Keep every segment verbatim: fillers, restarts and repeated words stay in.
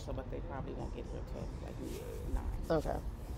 so but they probably won't get here till like nine. Okay.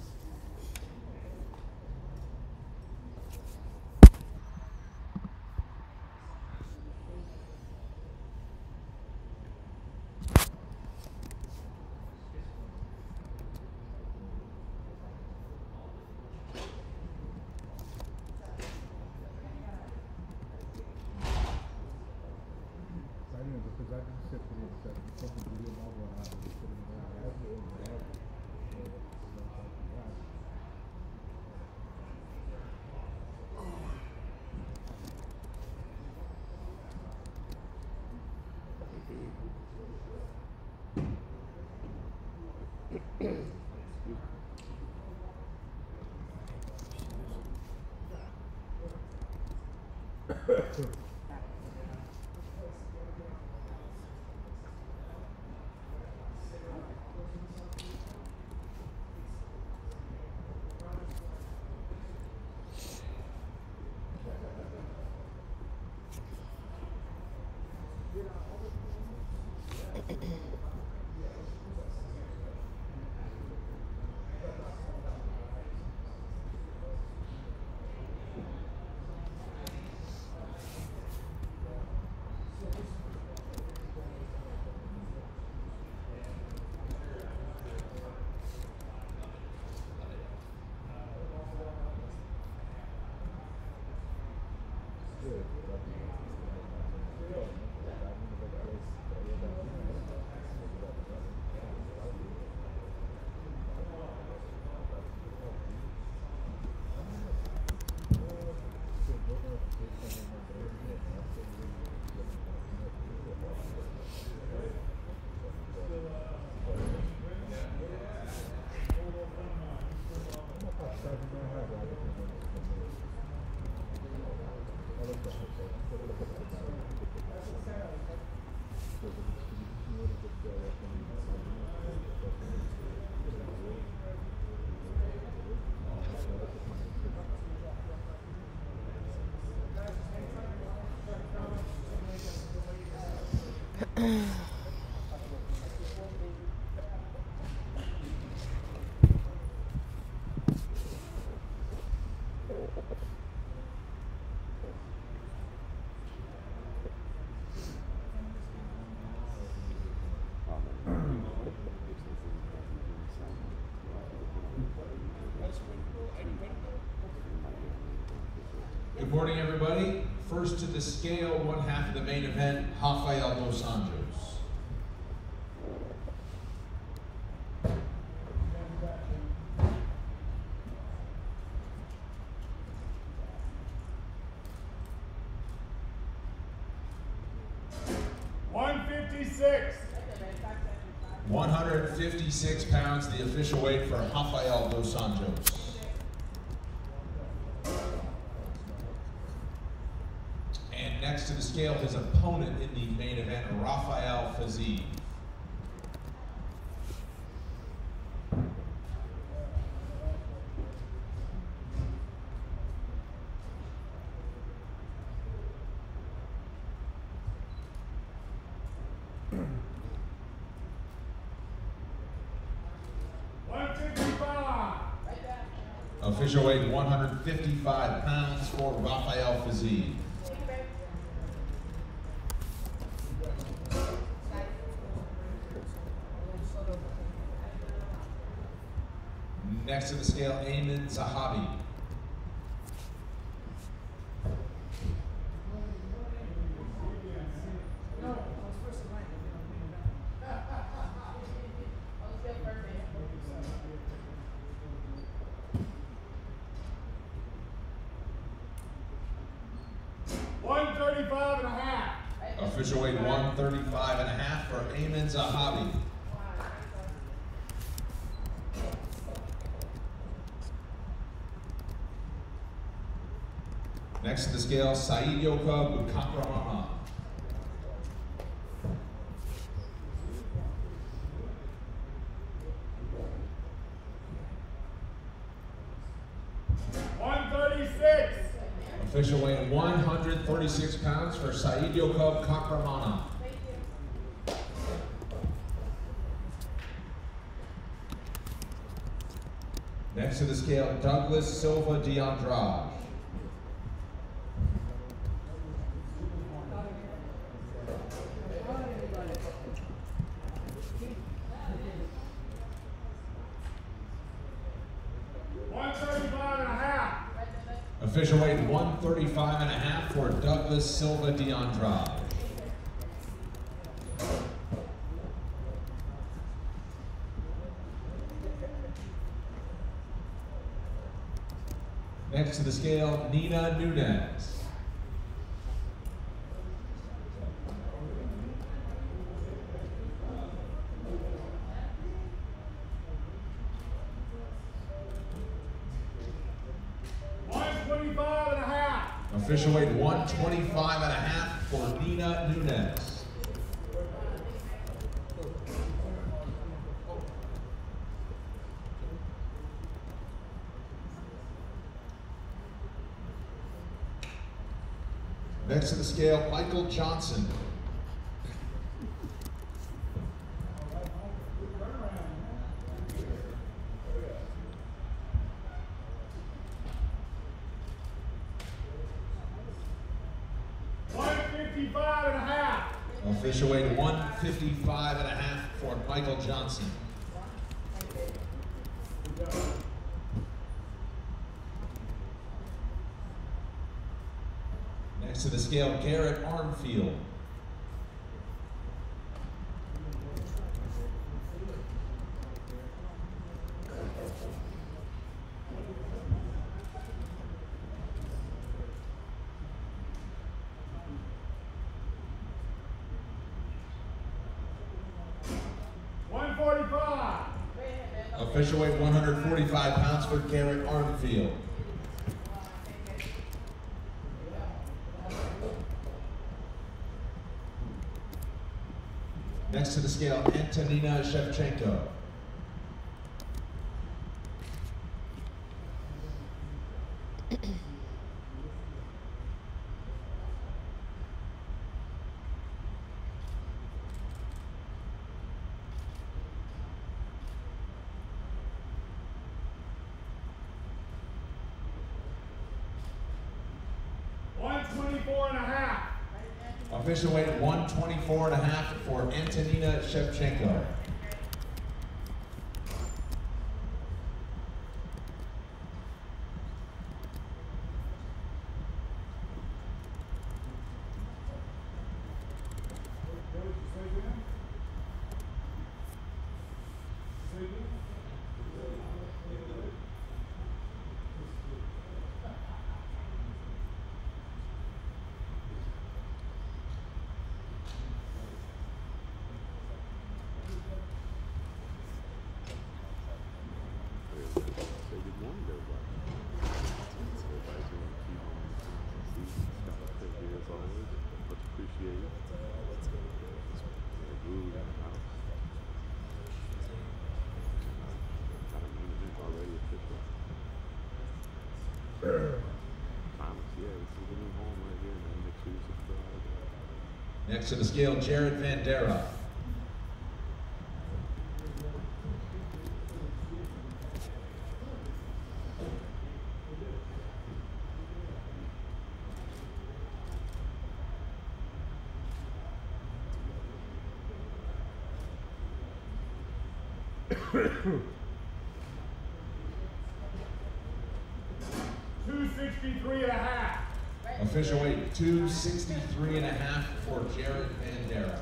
Good morning, everybody. First to the scale, one half of the main event, Rafael dos Anjos. one fifty-six. one hundred fifty-six pounds, the official weight for Rafael dos Anjos. And next to the scale, his opponent in the main event, Rafael Fiziev. Official weight one hundred fifty-five pounds for Rafael Fiziev. Next to the scale, Amin Zahabi. one thirty-five and a half. Official weight one thirty-five and a half for Amin Zahabi. Next to the scale, Said Yoka Bukakramahan. one thirty-six. Official weight one hundred thirty-six pounds for Said Yoka Bukakramahan. Next to the scale, Douglas Silva de Andrade. one thirty-five and a half. Official weight one thirty-five and a half for Douglas Silva de Andrade. Next to the scale, Nina Nunez. one twenty-five and a half. Official weight one twenty-five and a half for Nina Nunez. Next to the scale, Michael Johnson. one fifty-five and a half. Official weight one fifty-five and a half for Michael Johnson. Next to the scale, Garrett Armfield. one forty-five. Official weight one hundred forty-five pounds for Garrett Armfield. Next to the scale, Antonina Shevchenko. one twenty-four and a half. Official weight one twenty-four and a half for Antonina Shevchenko. Next to the scale, Jared Vandera. two sixty-three and a half. Official weight two sixty-three and a half for Jared Vandera.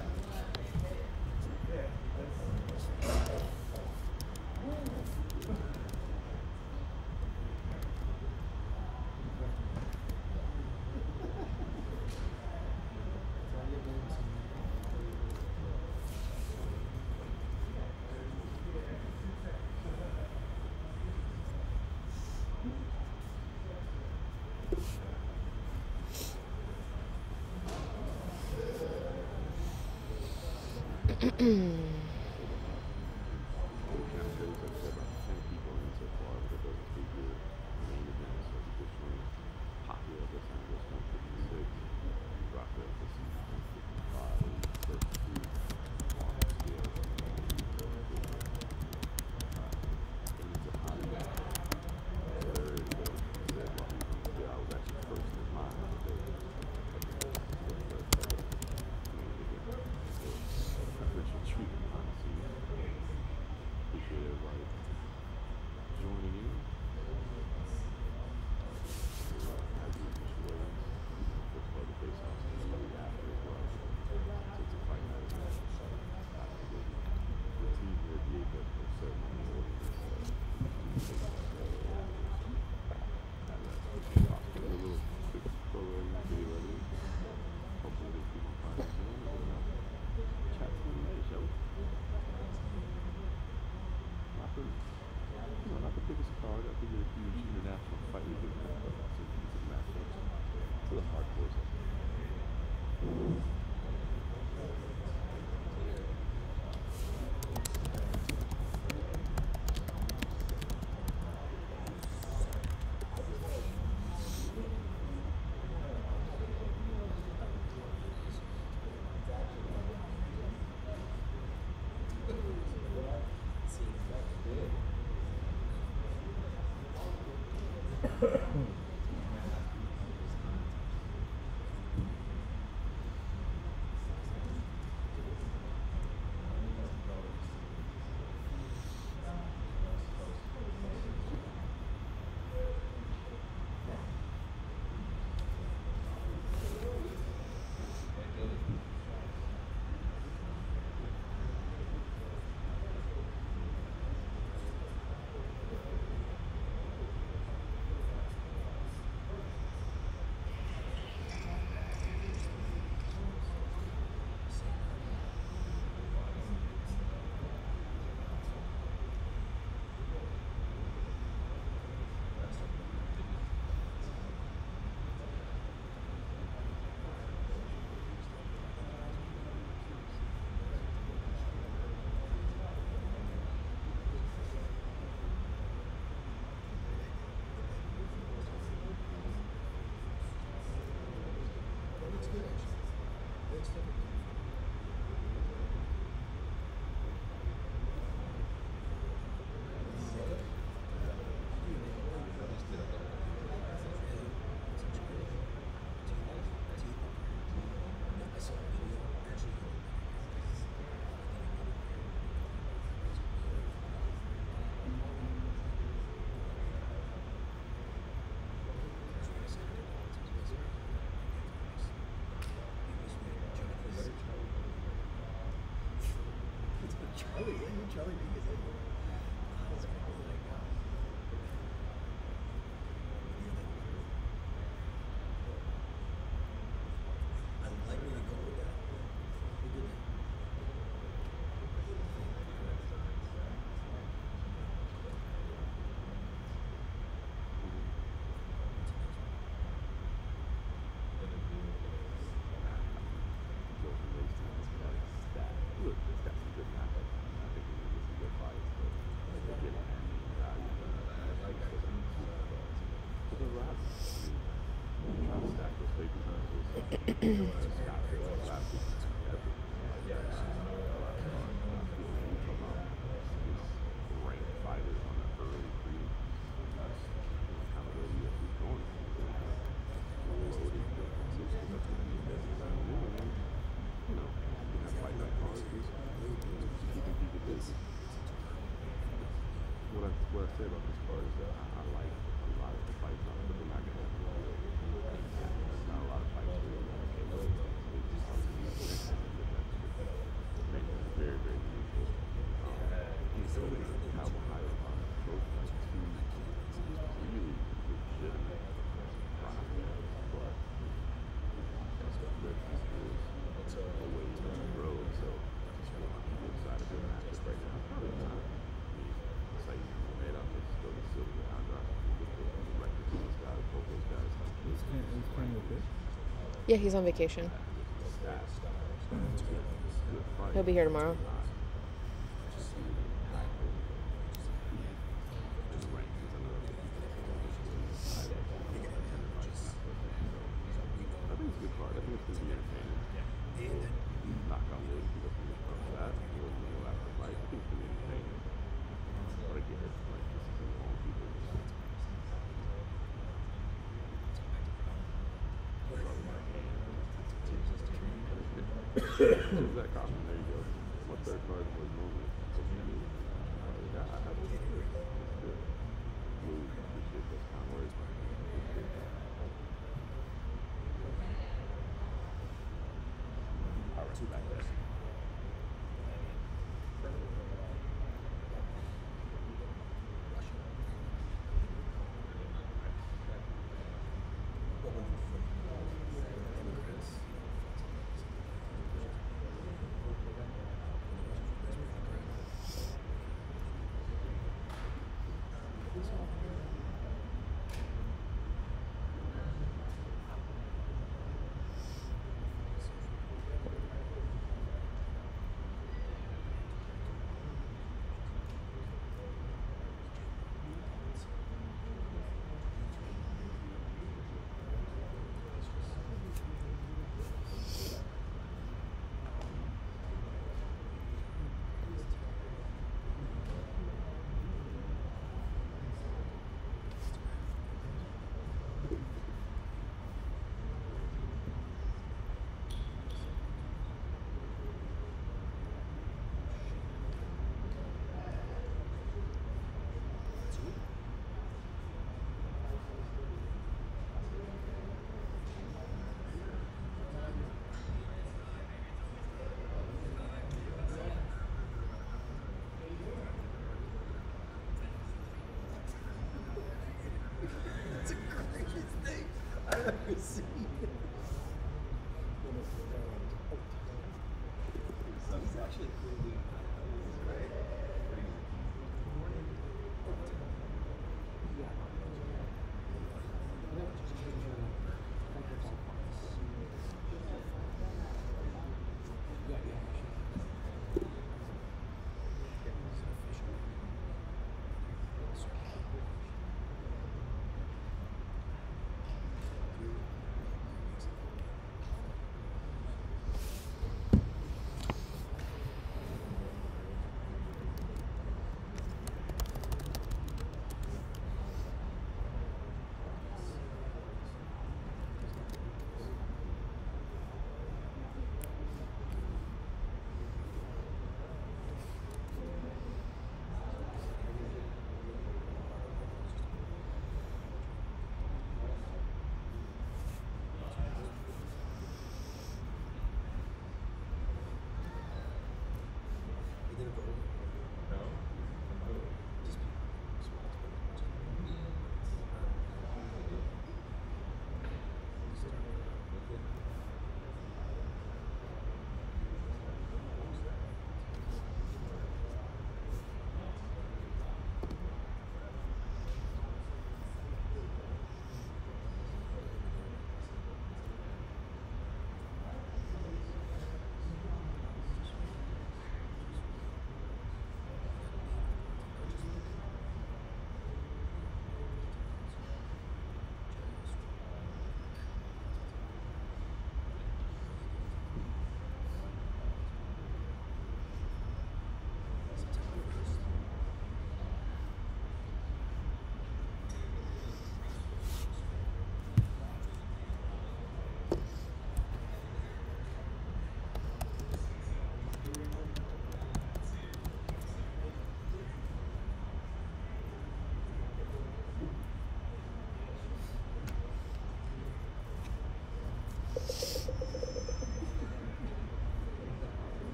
Charlie, yeah, you Charlie D is like, oh, that's cool, like, uh, I like where you go with that. You did that. What I, what I say about this card is that I, I like a lot of the fights on it, but they're not going to have not a lot of fights where you're like, okay, look, it's just make it very, very meaningful. Um, so how Ohio approach like two really legitimate prospects, but their future is a ways down the road, so I'm excited for the matchup right now. Probably not. Yeah, he's on vacation. He'll be here tomorrow. I think it's a good card. I think it's going to be entertaining. Knock on wood, he doesn't get from that. He doesn't know after fight. I think it's going to be entertaining. But I get it. Like, this is in all people. Zach Kaufman, there you go. My third card was movement. Yeah, I have it. It's good. Move, appreciate those kind of words. Power two back there.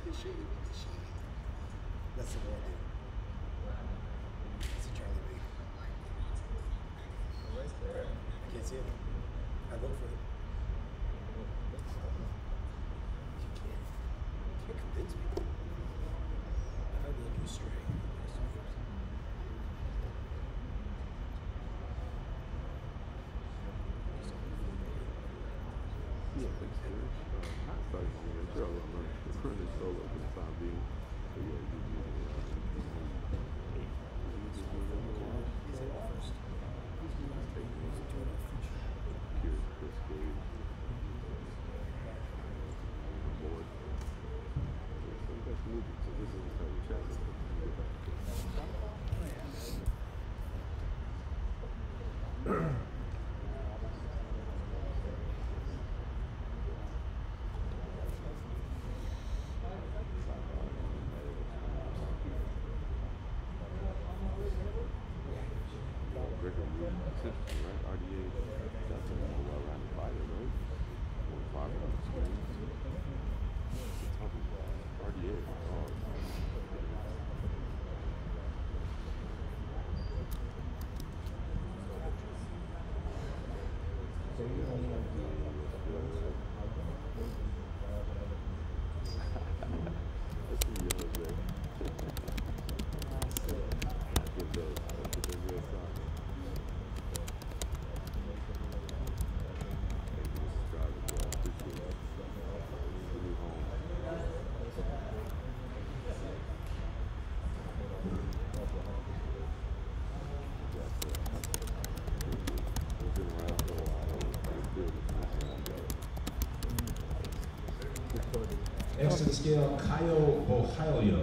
It's shady. It's shady. That's the one. It's a Charlie B. Right there. I can't see it. I vote for it. You can't. You can't convince me. If I look you straight. Yeah, thanks, Chris. Uh, not starting on the intro. I'm going to run this solo for the time being. So yeah, you do the uh, eight. He's in first. Curious, Chris Gage. Board. So that's moving. So this is the time we chat with him. Next to the scale, Kyle Bohilio.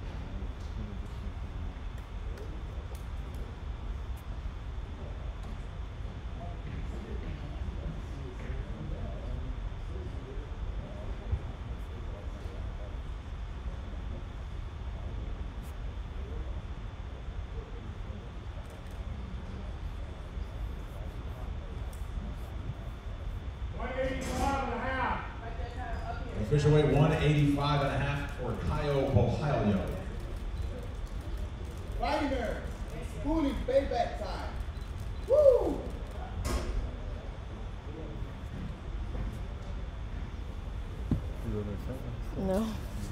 Official weight one eighty-five and a half for Kyle Bohilio. Fighter, Cooley payback time. Woo! No.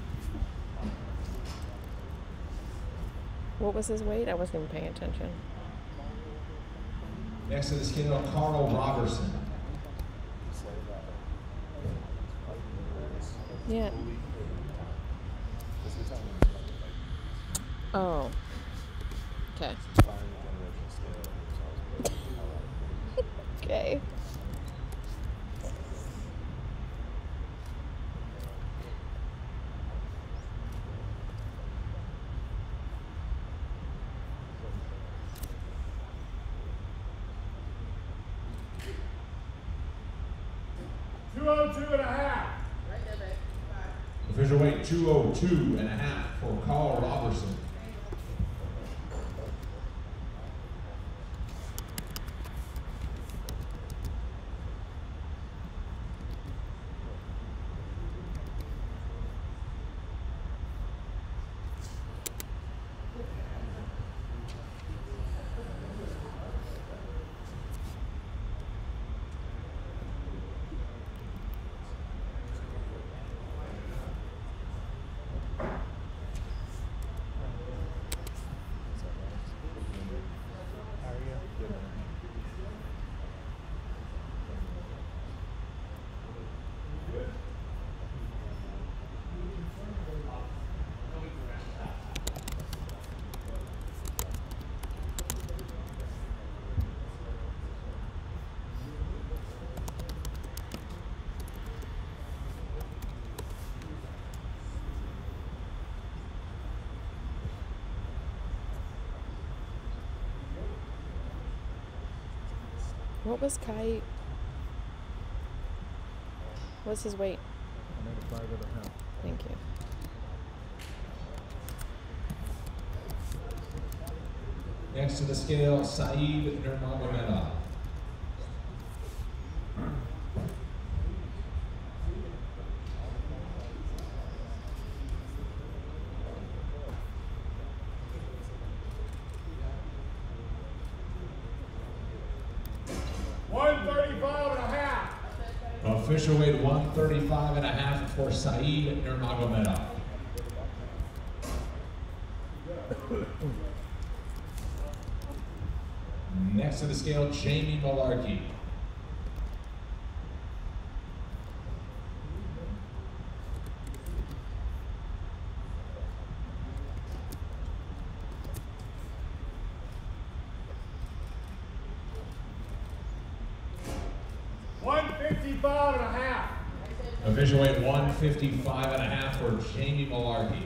What was his weight? I wasn't even paying attention. Next to the scale, Carl Robertson. Yeah. Oh. Okay. Okay. two oh two and a half. Official weight two oh two and a half for Carl Robertson. What was Kai? What's his weight? ninety-five and a half. Thank you. Next to the scale, Saeed Nurmagomedov. Official weight one thirty-five and a half for Saeed Nurmagomedov. Next to the scale, Jamie Malarkey. one fifty-five and a half. Official weight one fifty-five and a half for Jamie Malarkey.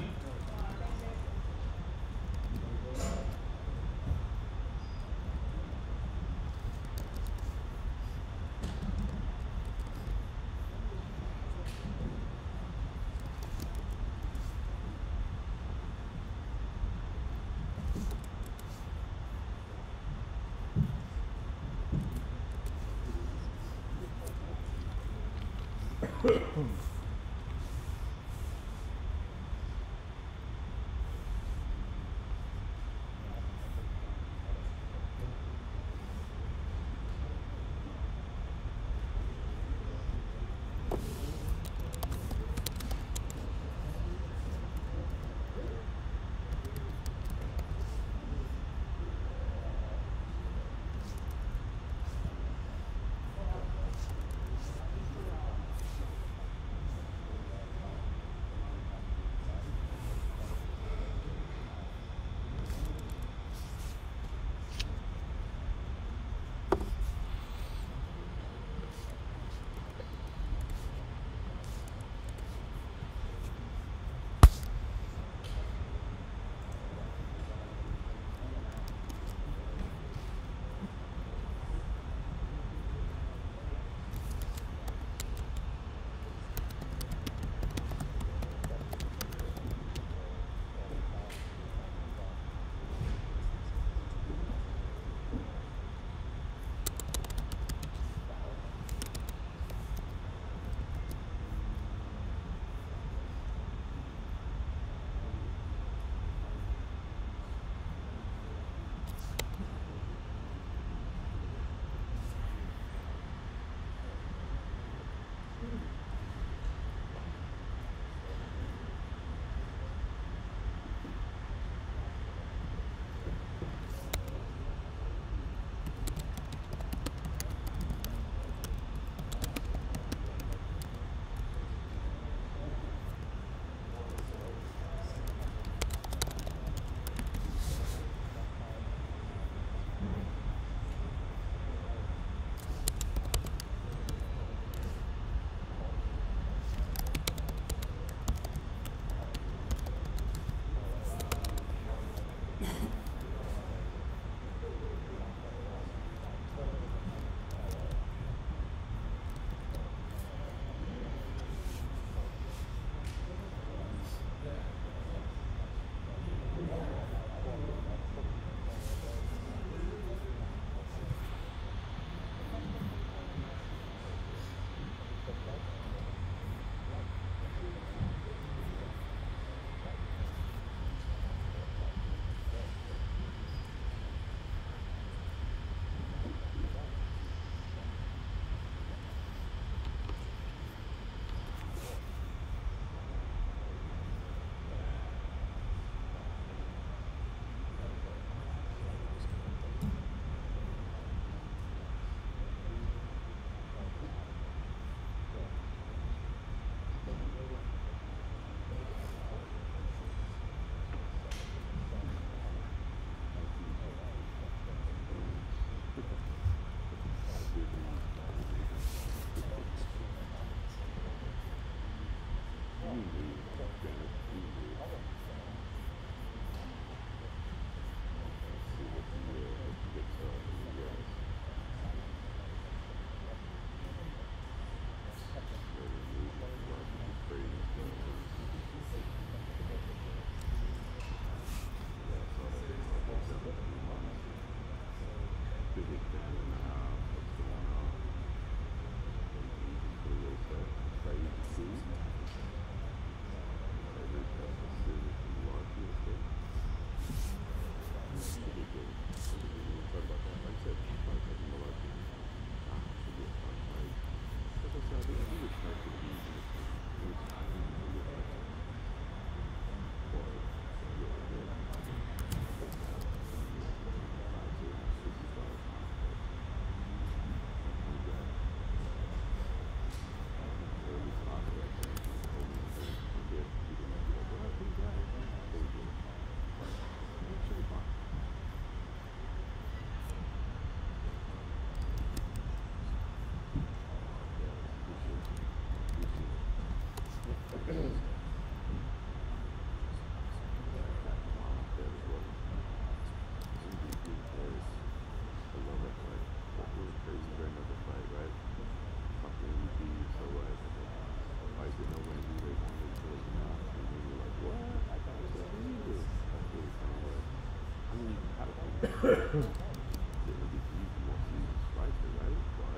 It'll be easy more seasoned striker, right? But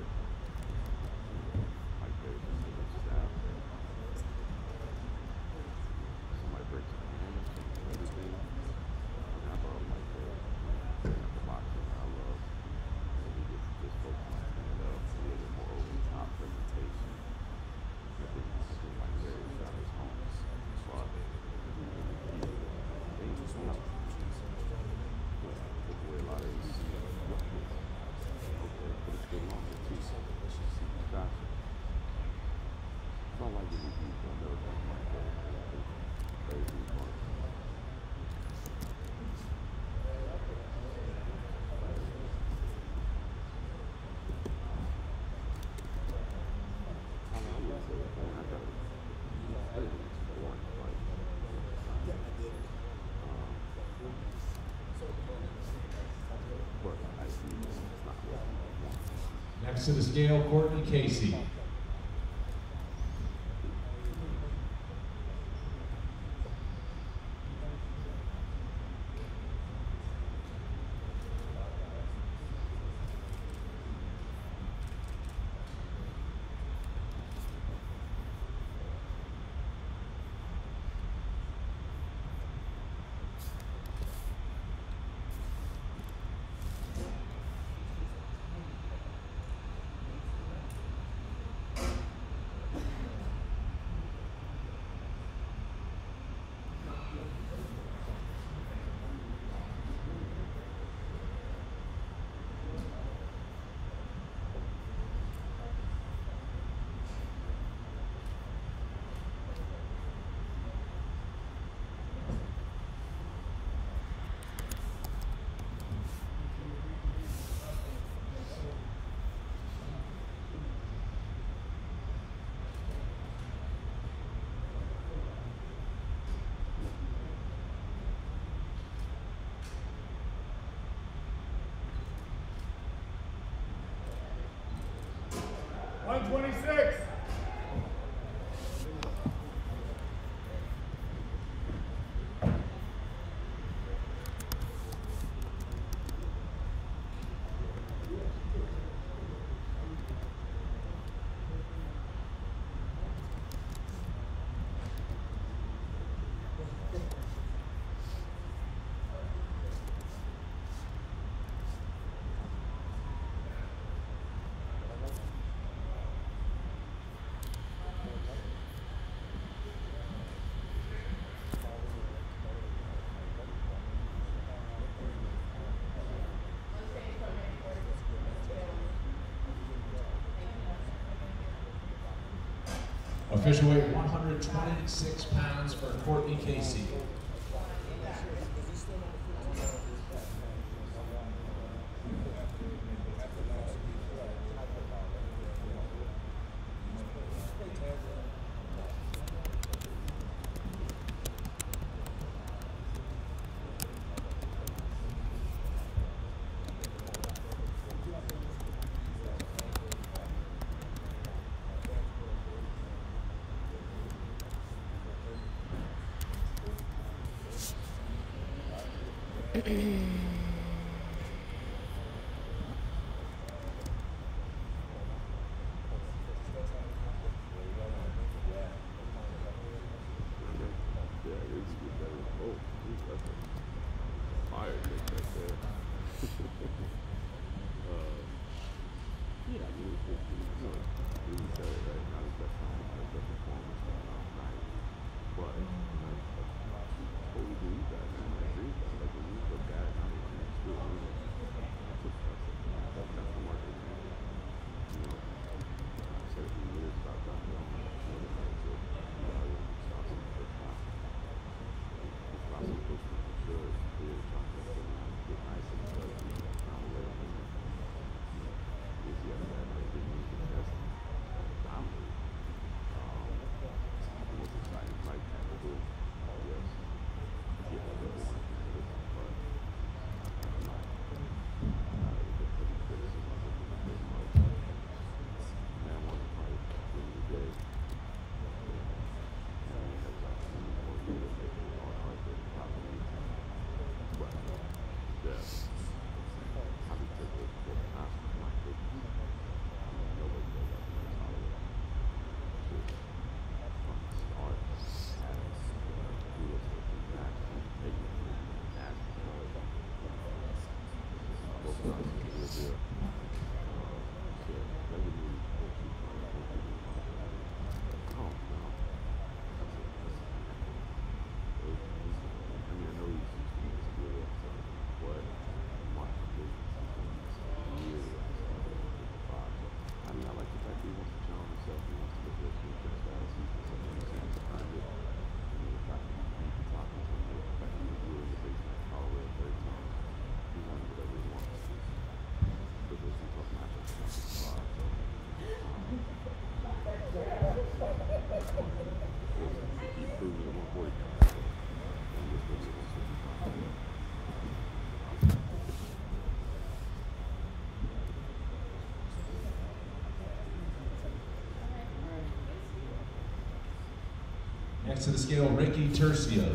like there's just so much staff there. Somebody breaks a hand or something, everything. And I love like the at the boxing I love. And he gets just focused on stand up, a little bit more over the top presentation. I think this is like very shot his home. But they just not take away a lot of these weapons. Okay, but it's good long too. Gotcha. It's not like it was used on those things like that. Crazy fun. I don't know, I wouldn't say it's boring. I got it. I didn't think it's boring. Like, um, but I see it's not what I want. Next to the scale, Courtney Casey. one twenty-six. Official weight one hundred twenty-six pounds for Courtney Casey. Dominate. Next to the scale, Ricky Tercios.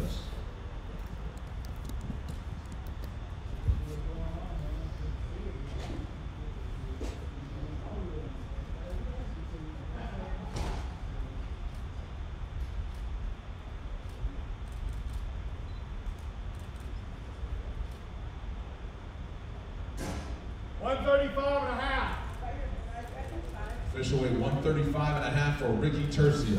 one thirty-five and a half. Official weight one thirty-five and a half for Ricky Tercios.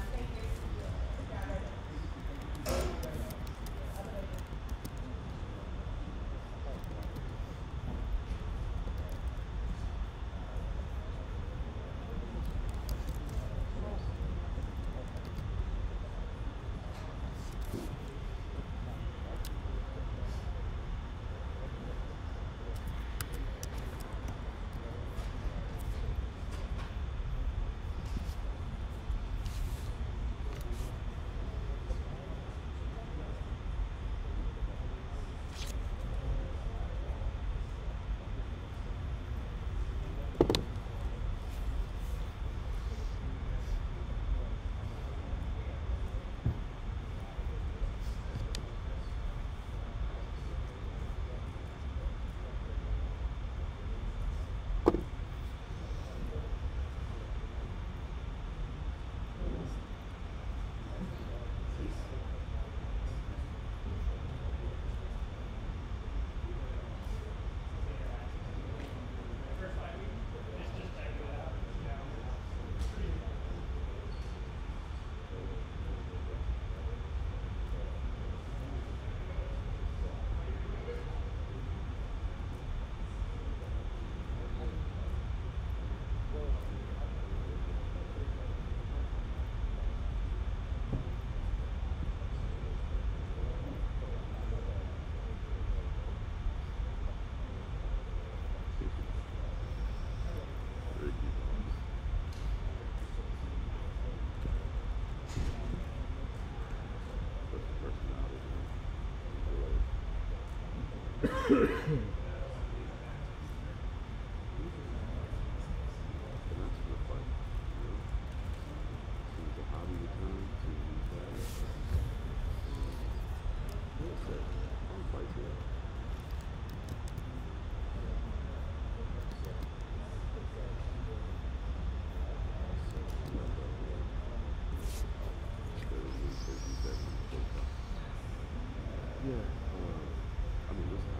Yeah, uh, I mean, listen,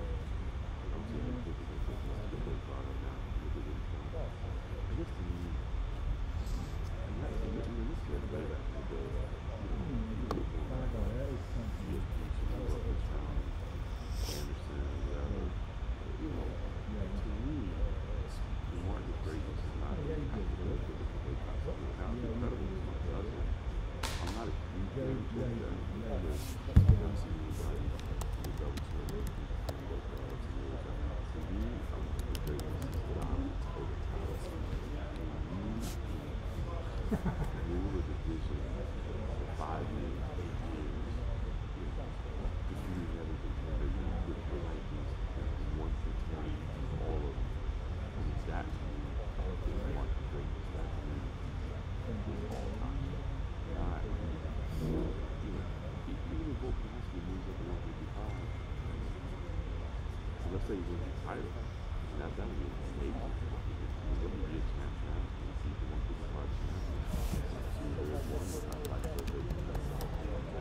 I'm seeing the fifty percent the big product now. I guess to me, and that's the I mean, this kid better than the, you know, E S P, Anderson, whatever. You know, to me, the market greatness is not really accurate to the big product. Now, it's incredible as much as I I'm not a huge fan of that because I don't see anybody who goes to it and goes to it. To me, I'm the greatness is dominance over talent. You rule a division for five years, eight years, defeating every contender. You put your rankings one to ten, all of them. That to me is market greatness. That to me is all time. God, you know, even if Volkanovski moves up to one fifty-five, so let's say he wins the title, now that would be a major competition. He's going to be a champ now. He's the one fifty-five champ. So there's one, I like the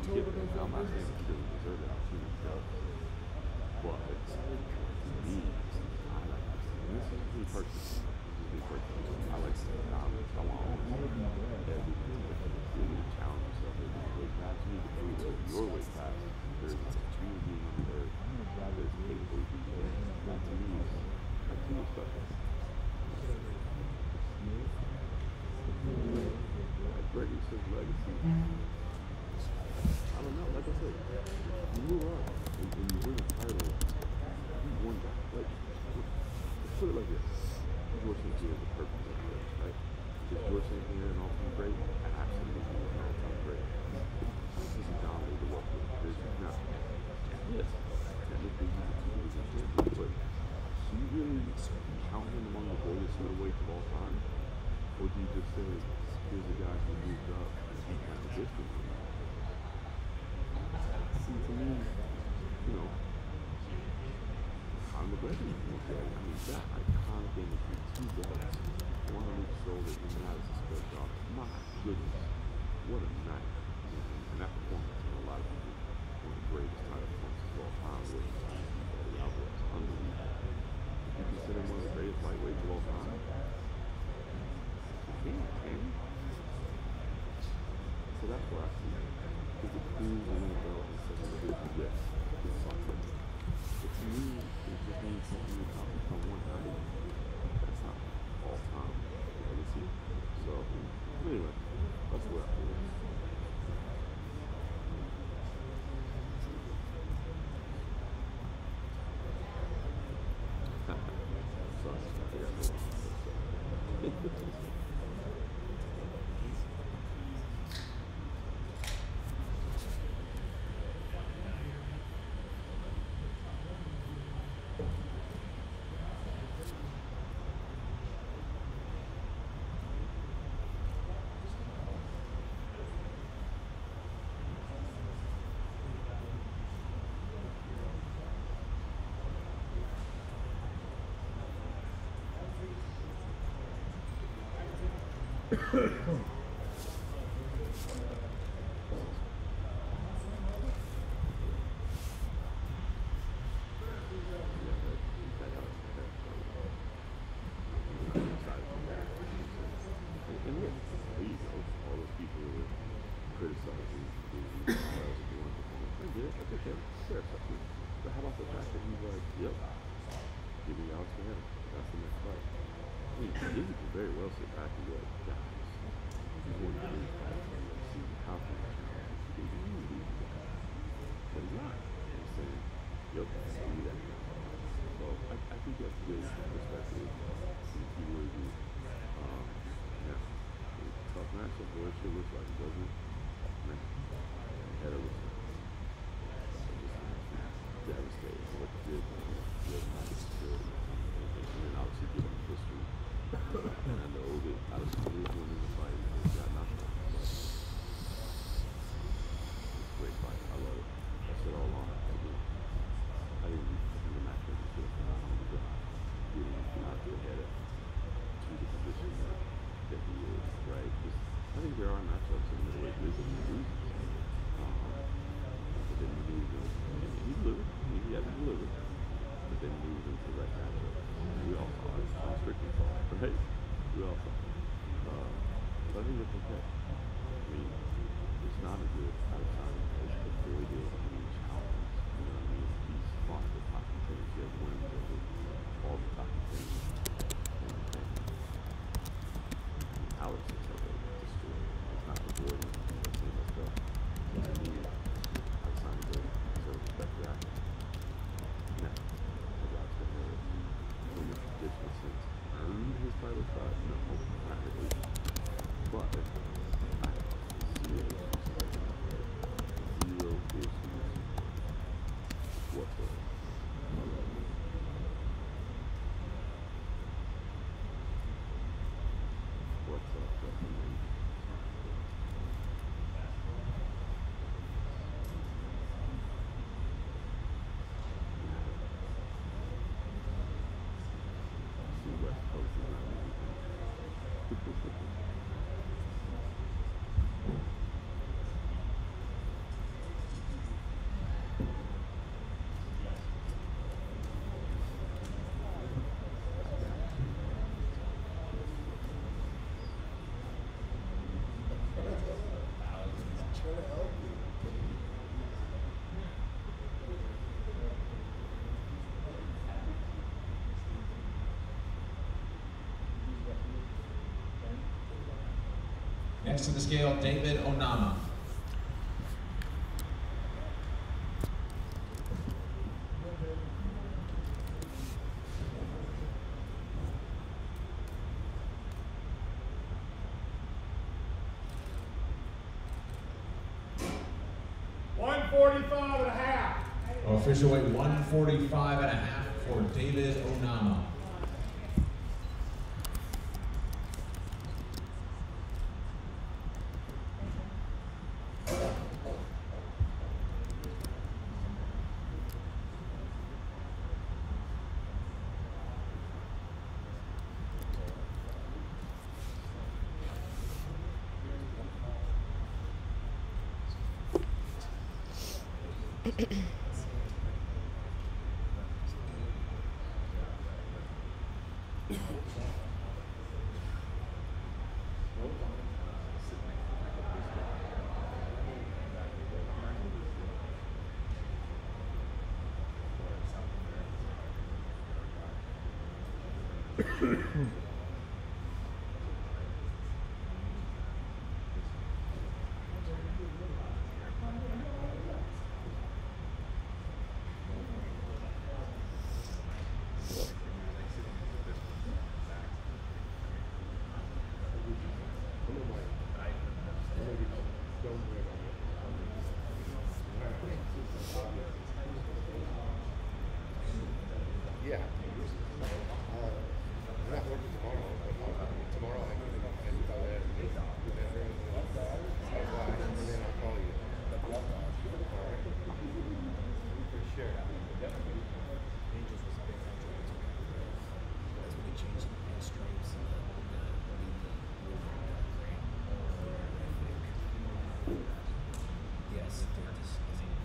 October, Yeah, I'm not November. saying he doesn't deserve it. I've seen him go. But to me, I like this is me personally. This is me personally. I like to challenge. I want all every really challenge yourself. There's a weight class. You need to prove that your weight class. There's a human being on the earth that's capable of doing that. That to me is that's too much special. Like Brady says, legacy. I don't know. Like I said, you move on and, and you win a title. You won that. Like, let's put it like this. George Saint Pierre is the perfect example, right? Is George Saint Pierre an all-time great? Absolutely an all-time great. Does he dominate the world? There's not. Yes. Technically, he's a two-division champion, but do you really count him among the greatest middleweights of all time? Or do you just say, here's a guy who moved up and he kind of distant from him? See, to me, you know, I'm a legend. Okay? I mean, that iconic image with two belts, one on each shoulder, and Madison Square Garden. My goodness, what a night. And that performance, you know, a lot of people, one of the greatest title performances of all time was Eddie Alvarez. Unbelievable. If you consider him one of the greatest lightweights of all time, yeah, man. So that's what I see. Because it proves in the belt and says, yes, it's something. But to me, it just means something you accomplish on one time. That's not all time. You see? So, anyway, that's what I feel. Sorry, I got no very well sit back and go, guys, you want to do see how can I challenge you to do that? But he's not. He's saying, yep, do that. So I, I think that's good perspective. He really do. Um, yeah. Tough matchup, boy. It sure looks like it, doesn't it? Man. Had a looks like devastating. What did good night good. And then obviously give him history. And I know that I was really winning the fight and he got knocked out. But it's a great fight. I love it. I said all along. I did. I didn't in the match that he should have phenomenal job getting knocked ahead of to the position that, that he is, right? Just, I think there are matchups in the middleweight division he loses. Um, but then he moves in, and he delivered. He hasn't delivered. But then he moves into Next to the scale, David Onama. one forty-five and a half. Official weight one forty-five and a half for David Onama. Yeah. Uh, I'm not working tomorrow, but I'll, tomorrow I can and if I have a meeting, that's why, and then I'll call you. All right. For sure. Angels was a big contract. That's when they changed the pinstripes and the yes, they're just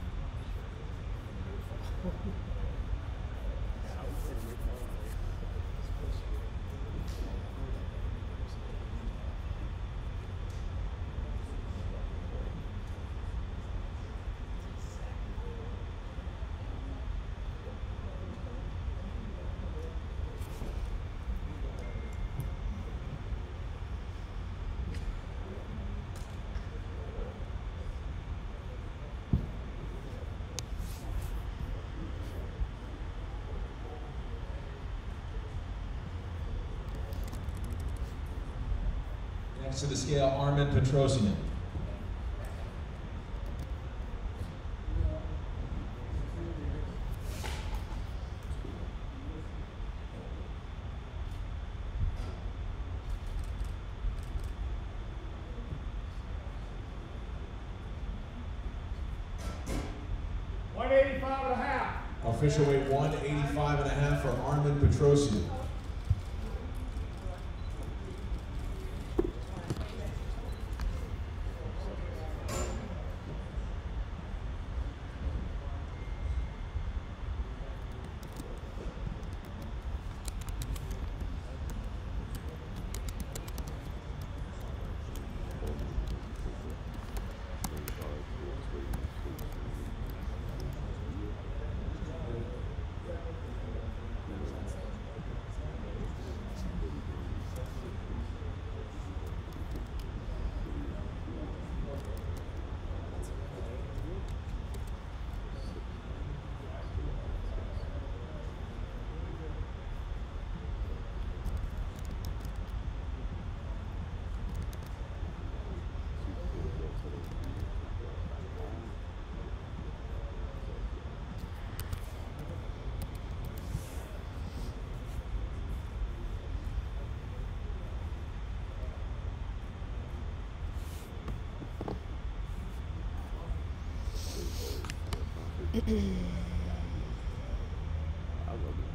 Next to the scale, Armin Petrosian. one eighty-five and a half. Official weight one eighty-five and a half for Armin Petrosian. I love it.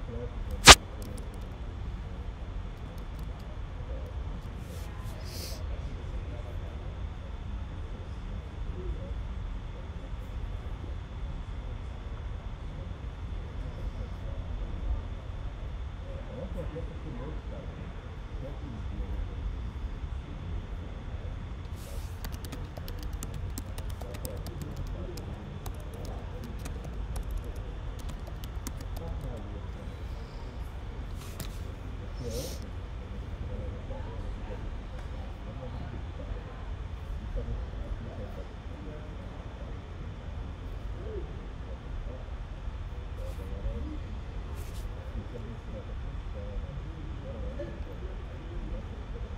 Thank you.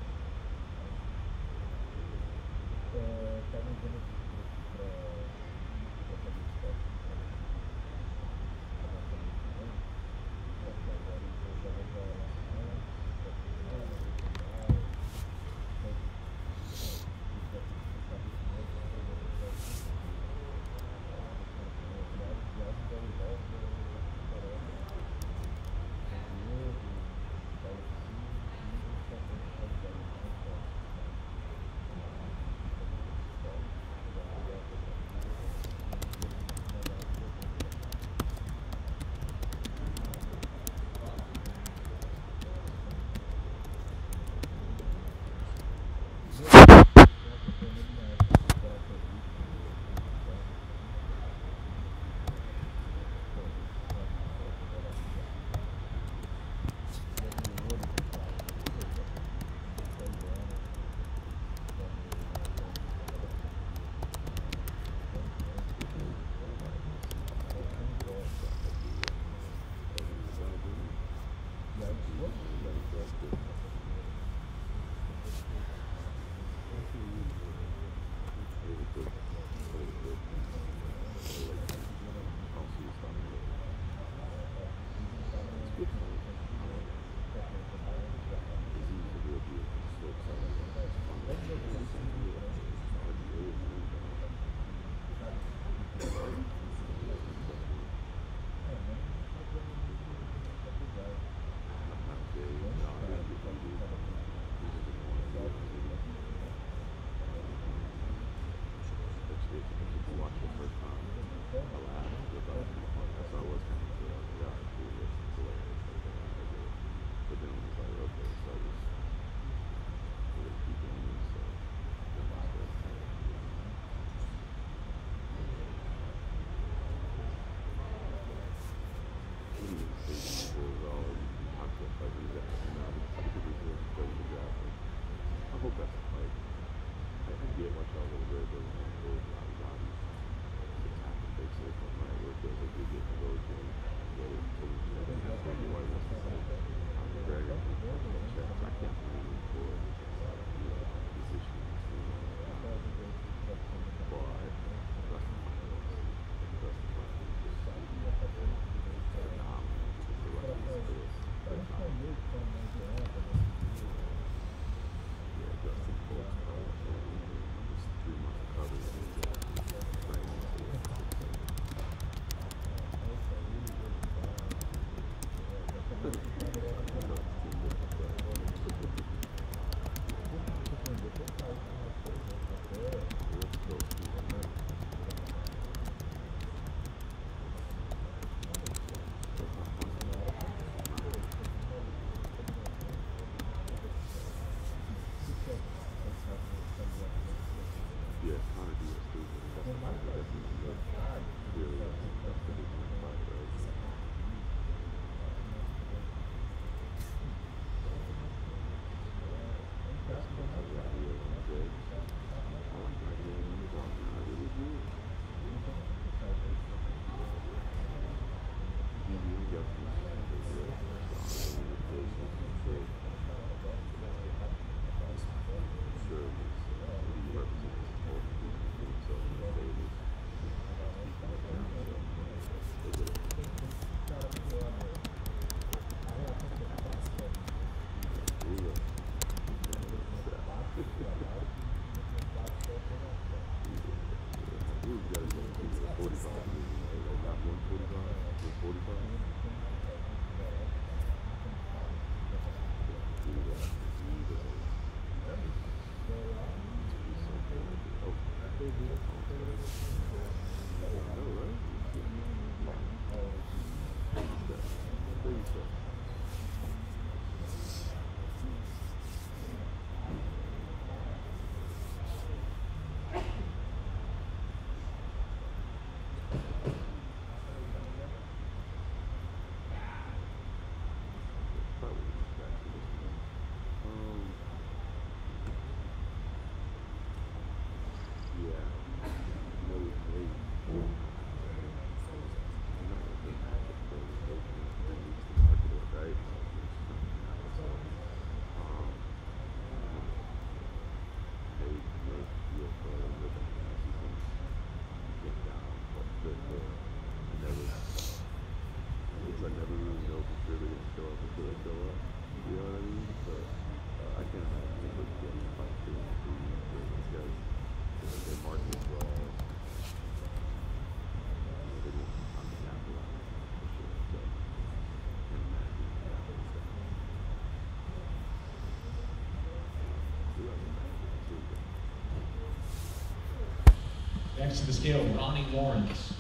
Next to the scale, Ronnie Lawrence.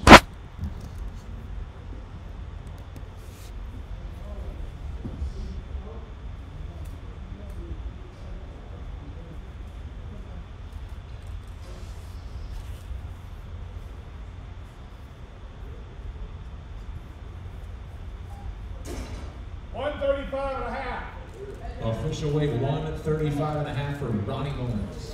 one thirty-five and a half. Official weight one thirty-five and a half for Ronnie Lawrence.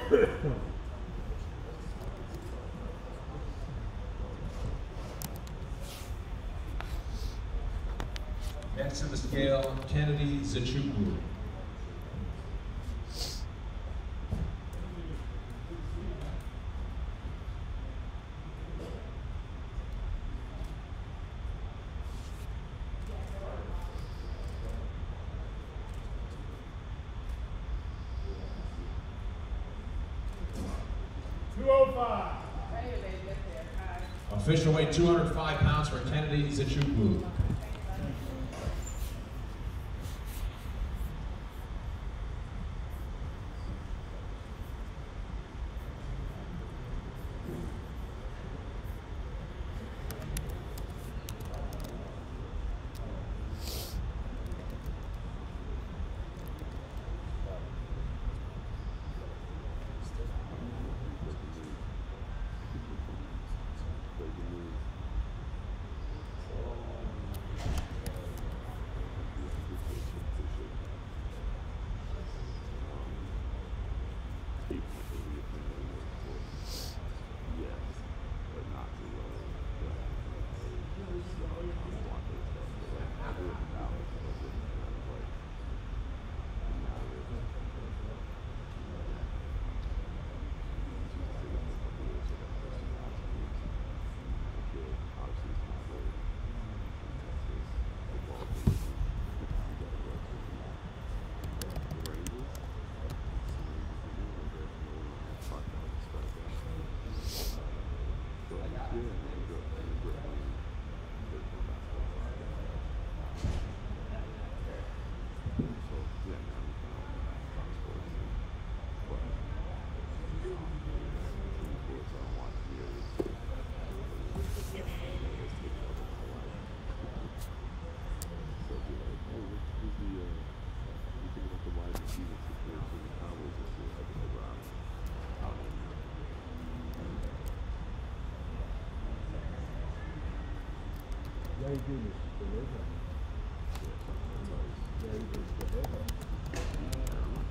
Next to the scale, Kennedy Zachukwu. two oh five. Official weight two hundred five pounds for Kennedy Zachukwu. Jerry Julius, the river. Jerry Julius, the river.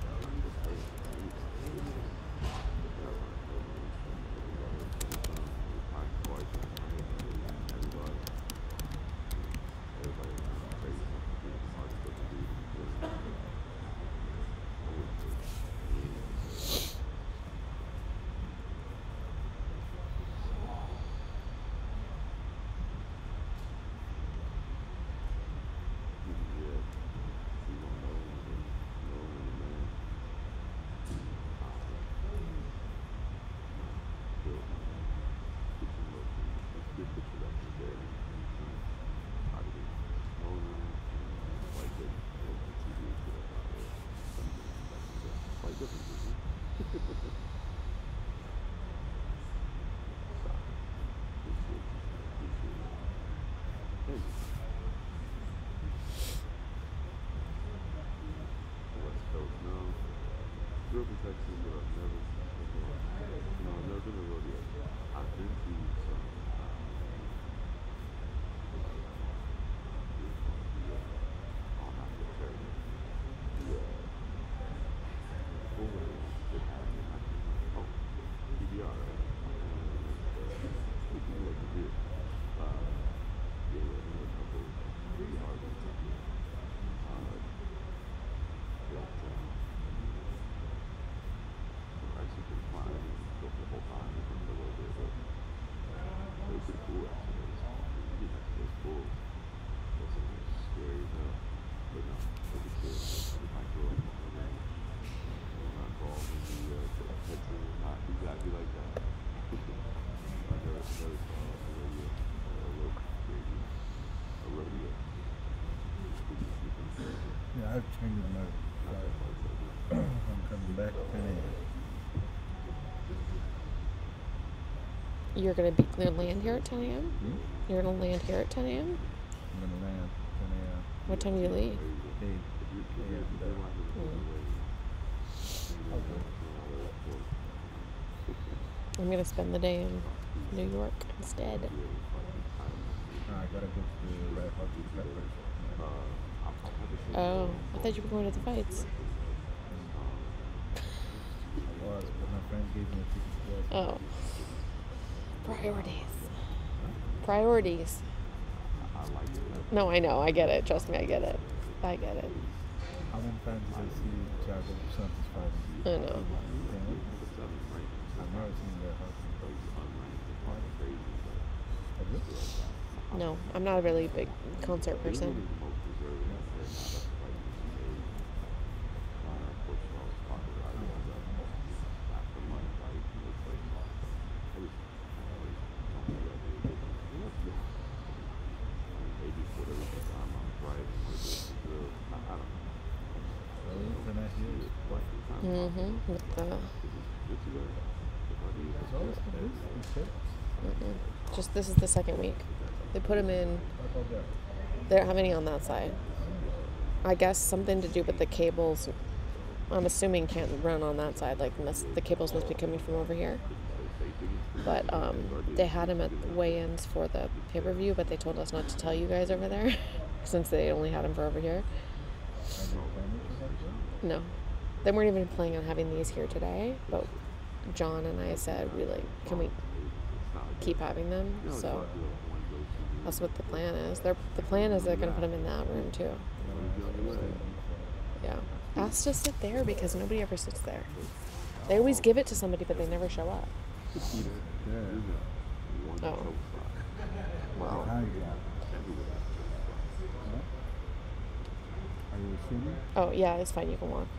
Grew up in Texas, but I've never, you know, I've never been to a rodeo. I've been to some, oh, not the charity. The, what was it that happened? Oh, P B R, right? If you like to do, uh, yeah, yeah, there were a couple of P B Rs in Kentucky. Uh, that, um, actually pretty fun. I didn't go for the whole time. I went for a little bit, but it was pretty cool actually. It was, you get next to those bulls. That's like scary as hell. But no, as a kid, every time I grew up, I was not involved in the uh, Texas, not exactly like that. I never, never saw a rodeo, a rodeo, a rodeo. Yeah, I've changed my I'm coming back to ten a.m. You're gonna be gonna land here at ten a.m. Hmm? You're gonna land here at ten a.m. I'm gonna land ten a.m. What time do you leave? eight a.m. I'm gonna spend the day in New York instead. I gotta go to the Red Hot Chili Peppers. Oh, I thought you were going to the fights. Well, was, but my friend gave me a ticket to that. Oh. Priorities. Priorities. I like it. No, I know. I get it. Trust me, I get it. I get it. How many times did I see Thiago Santos fighting? I know. Ten? I've never seen that happen. Have you? No, I'm not a really big concert person. Mm-hmm. With the, mm-mm. Just this is the second week. They put them in. They don't have any on that side. I guess something to do with the cables. I'm assuming can't run on that side. Like must, the cables must be coming from over here. But um, they had them at weigh-ins for the pay-per-view, but they told us not to tell you guys over there since they only had them for over here. No. They weren't even planning on having these here today, but John and I said, we like, can we keep having them? So that's what the plan is. They're, the plan is they're going to put them in that room too. Yeah. Ask to sit there because nobody ever sits there. They always give it to somebody, but they never show up. Oh. Wow. Are you assuming? Oh, yeah, it's fine. You can walk.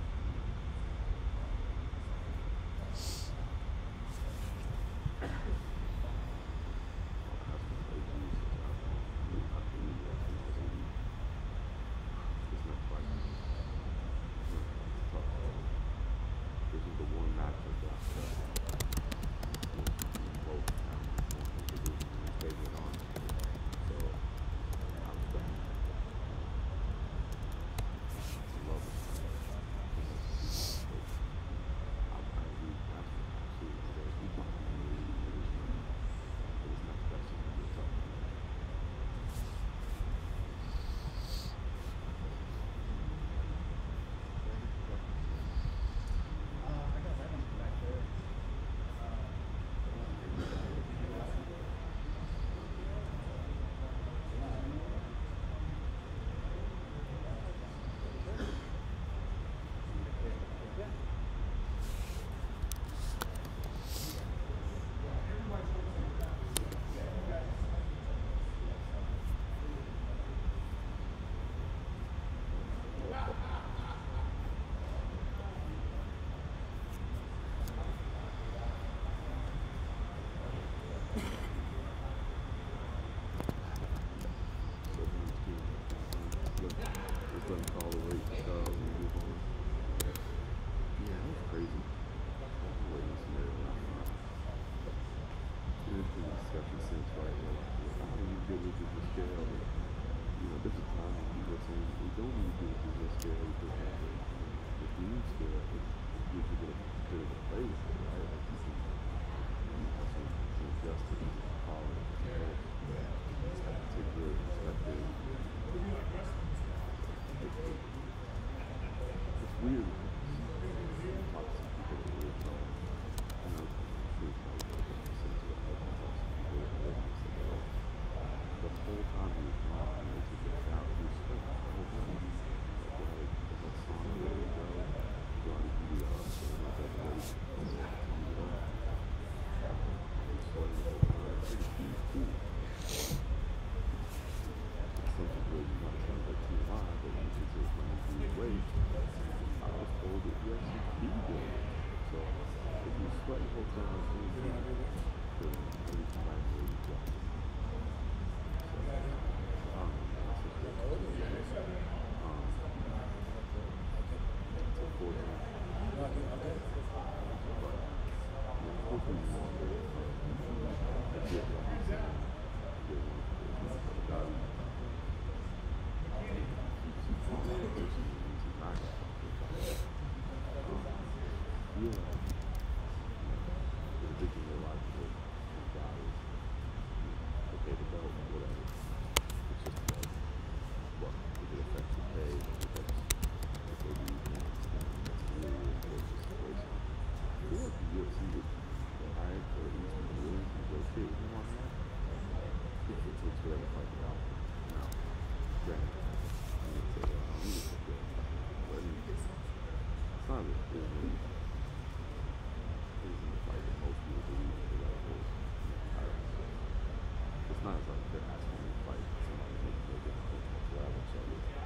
they're asking me to fight somebody who's no different whatever. So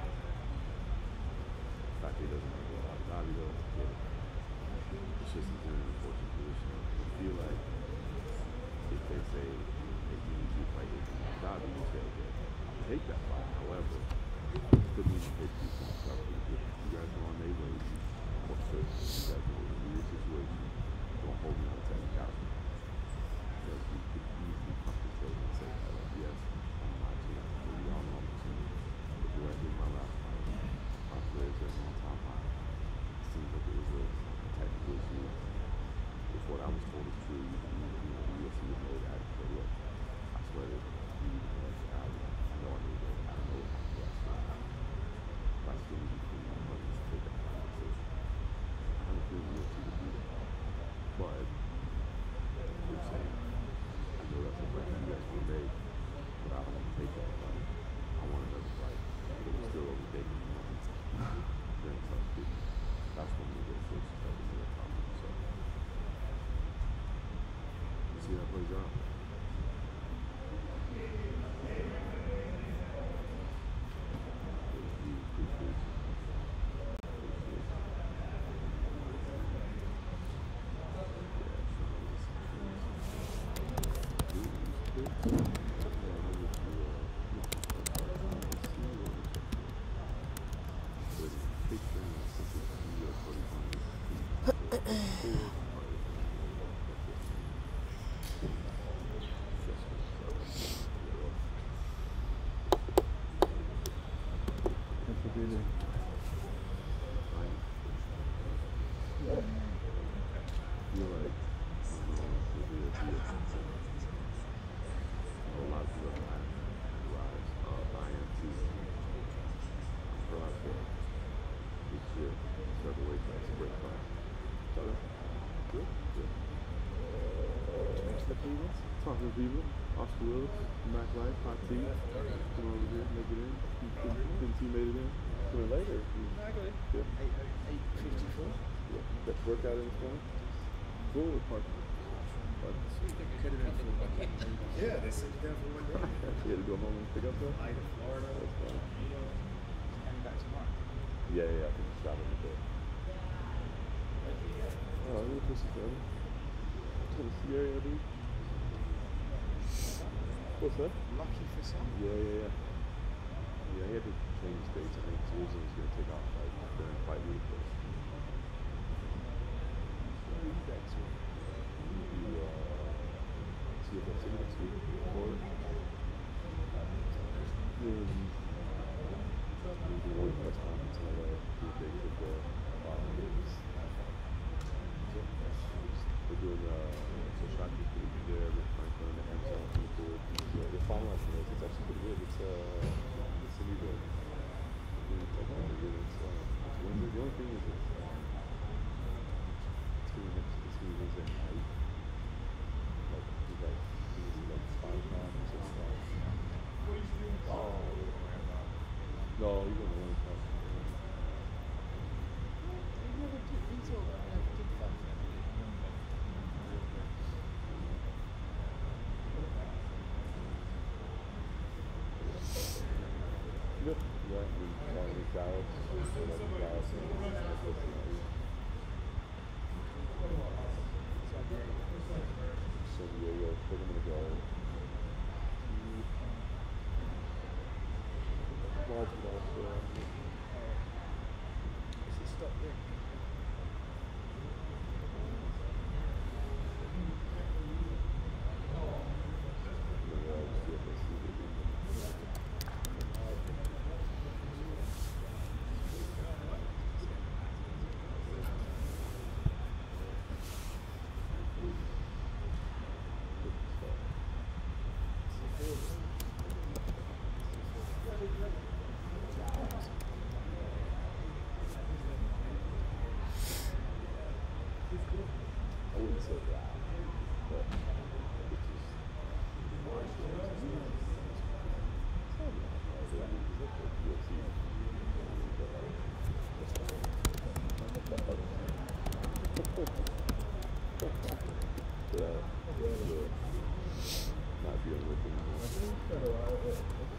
the fact that he doesn't know a lot of Bobby though, yeah, it's just he's in an unfortunate position. I feel like if they say they do need you to fight Bobby, you say okay, I'll take that fight. However, it could mean you take two fights. You guys are on their way. What's good? You guys are in a weird situation. Don't hold me on to technicality. Because you could easily compensate and say, oh, yes, I'm my team. We all know my team. But the rest of my last fight, my players are on top high. It seems like it was a technical issue. Before that was told it's true, you know, the U F C was made out. But look, I swear that you know, I know I knew that. I don't know what happened to us. If I still need to do my money to take that fight decision. I don't feel the U F C to do that. But I'm saying, I know that's a fight you guys will make, but I don't want to take that fight. I want another fight. But it was still overtaken. Then it's like, that's when we go first. That was the problem. So, we'll see how that plays out. Talking Viva, Oscar Willis, Mac Life, Hot Tea. Come over here, make it in. Couldn't see made it in. Doing later. Exactly. Yeah. eight fifty-four. Yeah. Got to work out in this morning. Full or partial? Could have been full. Yeah, they said you got for one day. You had to go home and pick up that? Fly to Florida. That's fine. Coming back tomorrow. Yeah, yeah, I think it's shot in the day. Oh, I'm gonna push it down. Tennessee area, dude. What's that? Lucky for some. Yeah, yeah, yeah. Yeah, he had to change dates. I think Jerusalem was going to take off like during fight week. But you, uh, see if that's in next week. Or then maybe one press conference in L A. See if they could go. Um, we're doing uh, so Shaq is going to be there with Franklin and Amazon people. Yeah, the finalizing it. It's actually pretty good. It's uh, it's a new day. It's like really good. It's uh, it's Wednesday. The only thing is it's uh, it's gonna next. It's gonna be Wednesday night. Like it's like it's like five times or six times. Oh. No, you don't know what it's Yep. Yeah, we saw it in Dallas. We saw it in Dallas. San Diego. We're gonna go. Baltimore. So. Is it stop there? I wouldn't say that, but it's just yeah, yeah. not dealing with anymore.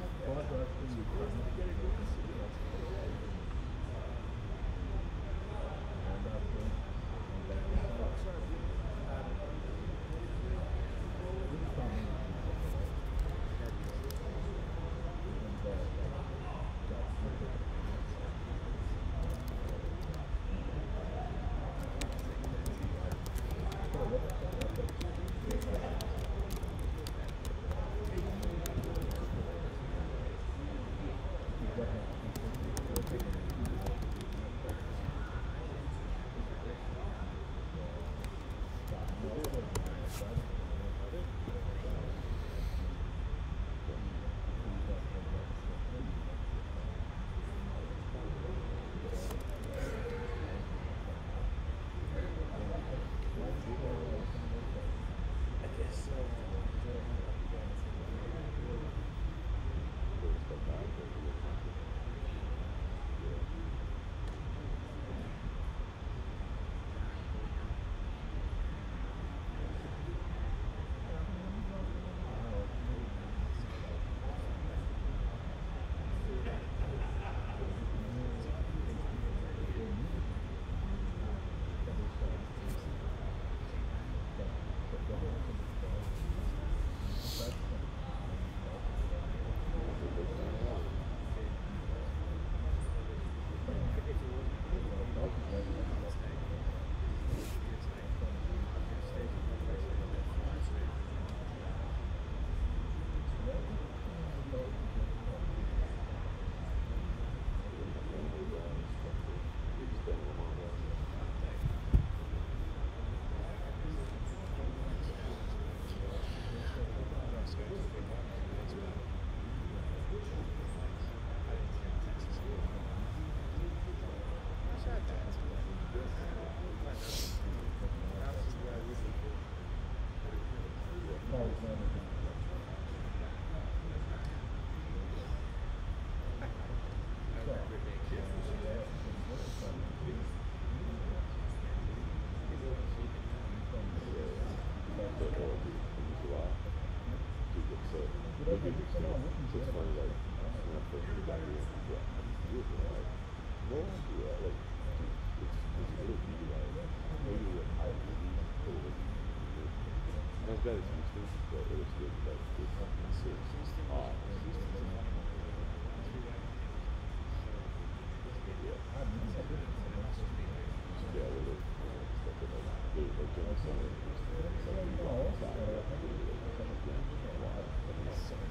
I've got it used to, but it was good, but it's, it's odd. Yeah. Yeah, well, they, stuff that like, they, like, during the summer, something go outside, they have to do it, a lot, and it's, uh,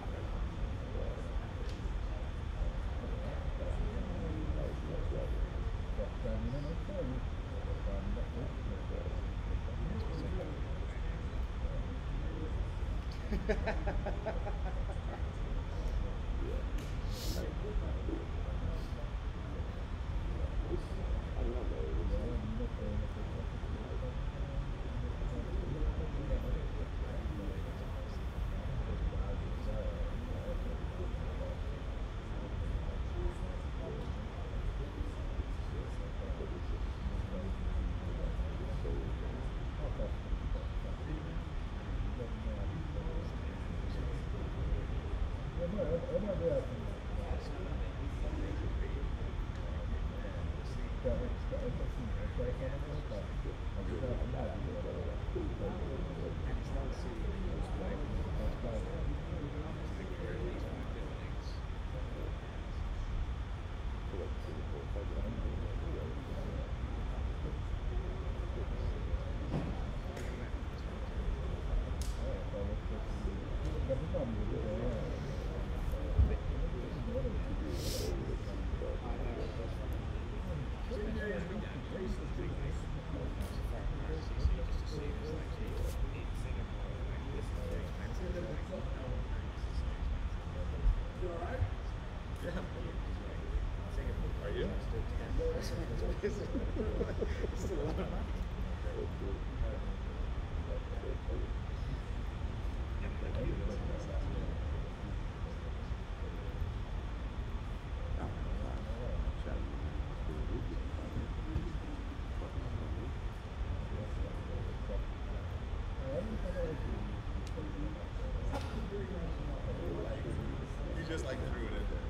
like threw it in there.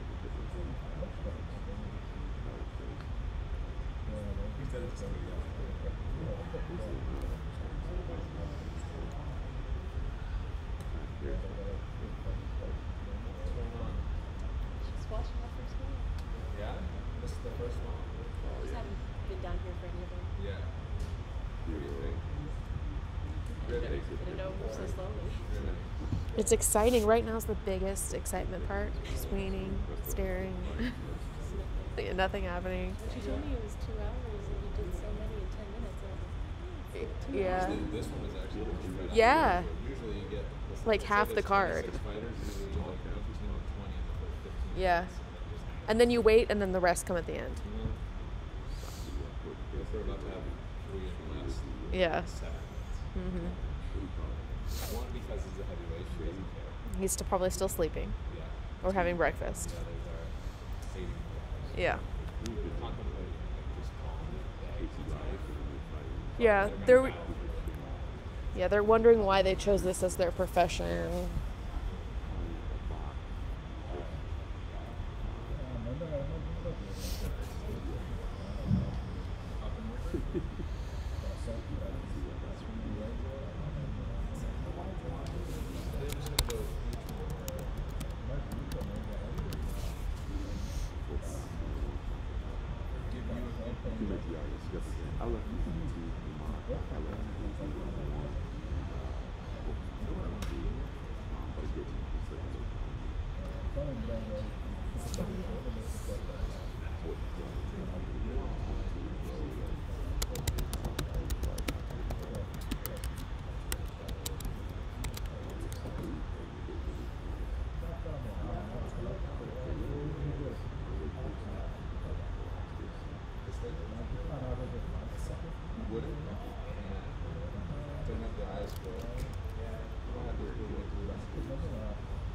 He said it to somebody else. Just watching my first one. Yeah? This is the first one? Just haven't been down here for any of them. Yeah. What do you think? Really? Didn't know it moved so slowly. Really? It's exciting. Right now is the biggest excitement part. Just waiting, staring. Nothing happening. She told me it was two hours and you did so many in ten minutes. And I was like, Yeah. Actually, this one is actually pretty good. Yeah. Usually you get this, Like say half there's the card. twenty-six fighters, usually you like you know, twenty in the first fifteen Yeah. minutes, and then just- And then you wait, and then the rest come at the end. Mhm. Guess they're about to have three in the last Yeah. seven minutes. hmm One because he's a heavyweight, she doesn't care. He's still probably still sleeping Yeah. or having breakfast. The others are hating. Yeah. Contemplating like just calling it a day. It's life. Yeah. They're They're gonna battle. yeah they're wondering why they chose this as their profession. They're just gonna go each more. Give you a I left you two tomorrow. I left you two tomorrow. But get Would it? Don't have the eyes for it. You don't have to do it through that.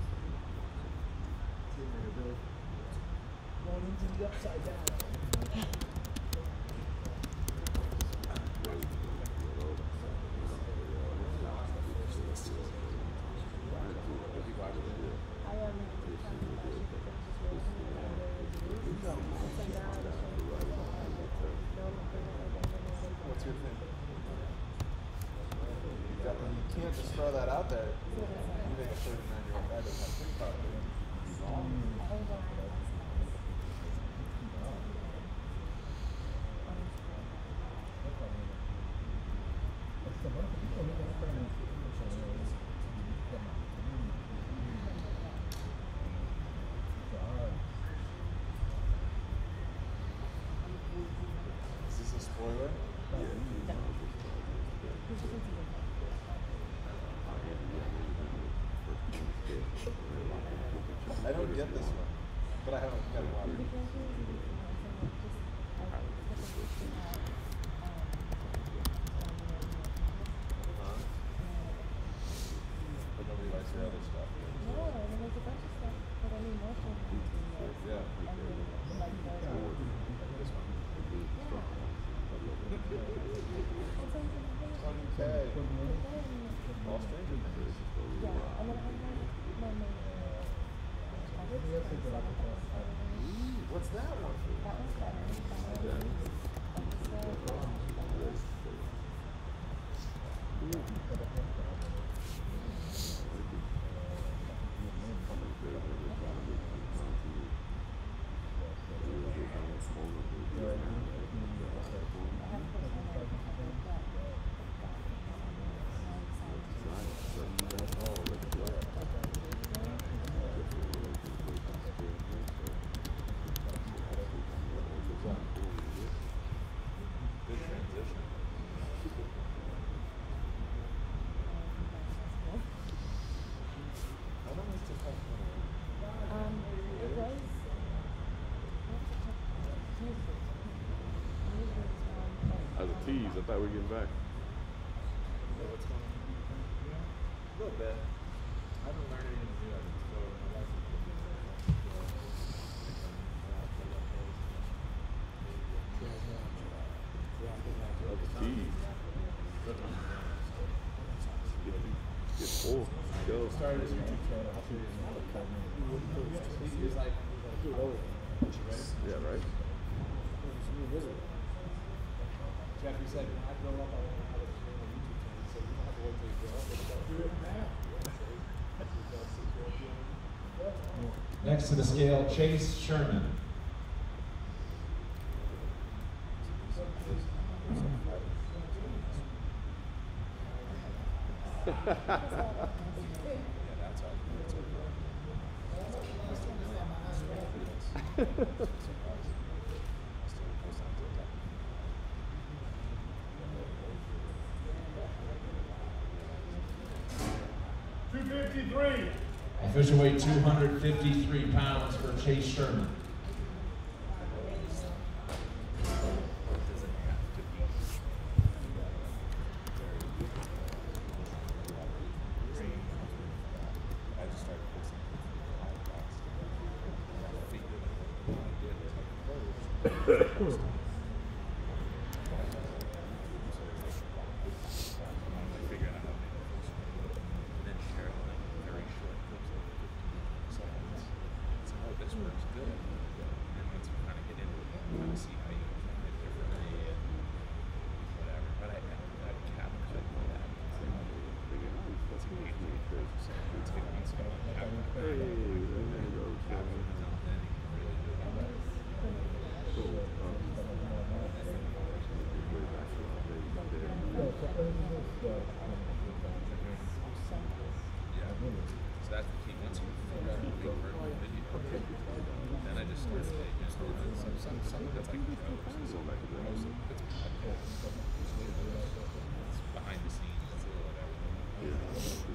What's your thing? You can't just throw that out there. You think a thirty-nine year old guy doesn't have three problems. Is this a spoiler? I don't get this one, but I haven't got a lot of it. Huh? But nobody likes your other stuff. Yeah. This one. Okay. All Stranger Things. What's that one? Good transition. How long is this one? Um, it was. As a tease, I thought we were getting back. Yeah, what's going on? A little bit. I haven't learned anything new. I've been so my life As a tease. Get, get full. go. Started his YouTube channel. He was like, he was like, Yeah, right. Jeffrey said, when I grow up, I want to have a channel, YouTube channel. He said, you don't have to wait till you grow up. Do it now. Next to the scale, Chase Sherman. two fifty-three. Official weight two hundred fifty-three pounds for Chase Sherman. So that's the key. Once you figure out how to make perfect video, then I just started making just some, some, something that's like jokes. So like most of it's it's behind the scenes. It's a little of everything.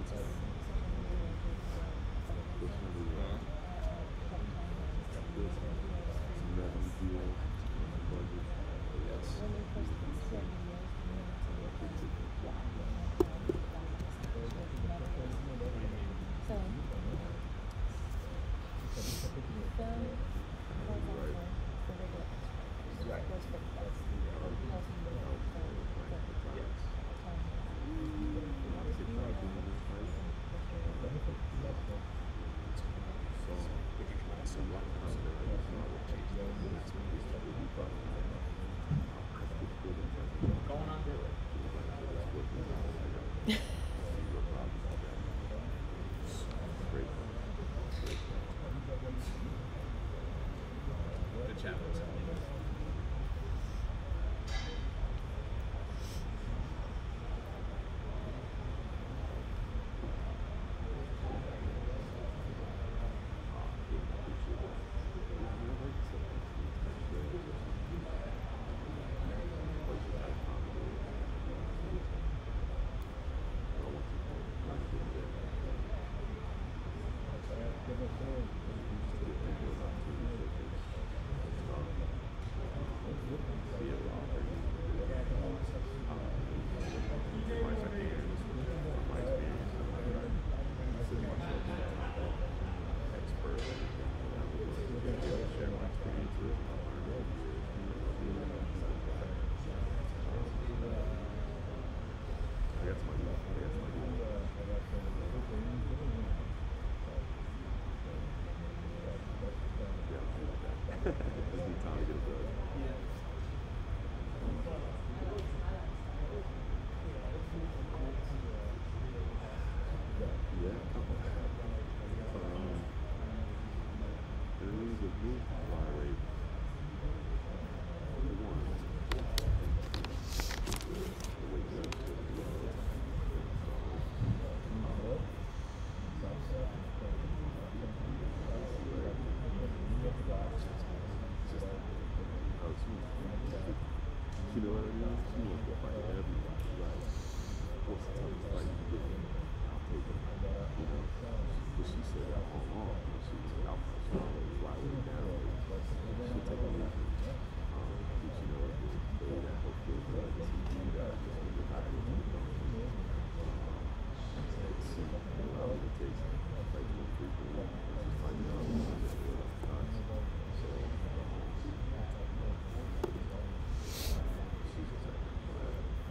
You know what I mean? She wants to fight everyone. Like, what's the toughest fight you get? I'll take it. You know? But she said that all along. She was out for a while. Fly way down. She'll take a leap. Um, but you know, the way that whole feels like it's you do that just when you're not able to go. It's a lot of it takes like more frequently. Just finding out what it's doing. So,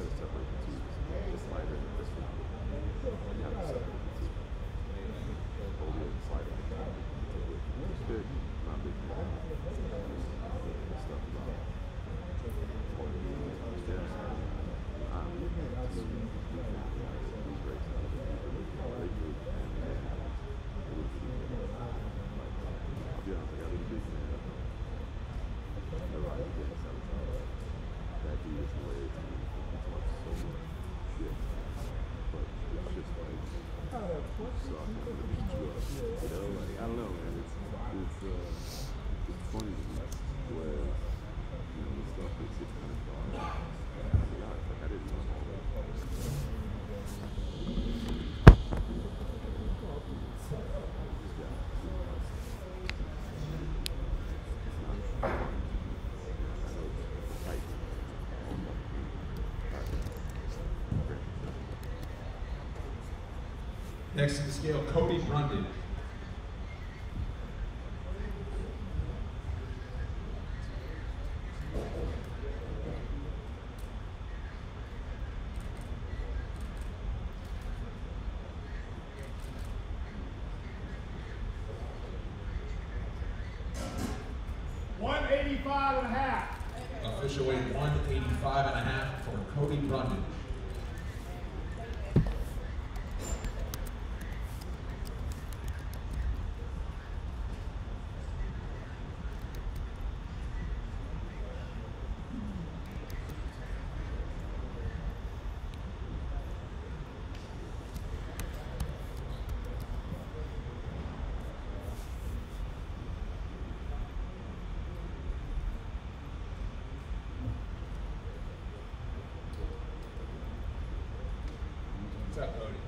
gotta separate the two. This slider and this one. You have to separate the two. Hold the other slider. It's big, not big. This stuff is on. I don't know, man. It's it's uh, it's funny to me where you know the stuff that's just kind of dark. To be honest, like I didn't know all that. Next to the scale, Cody Brundage. one eighty-five and a half. Official weight one eighty-five and a half for Cody Brundage. What's up, Cody?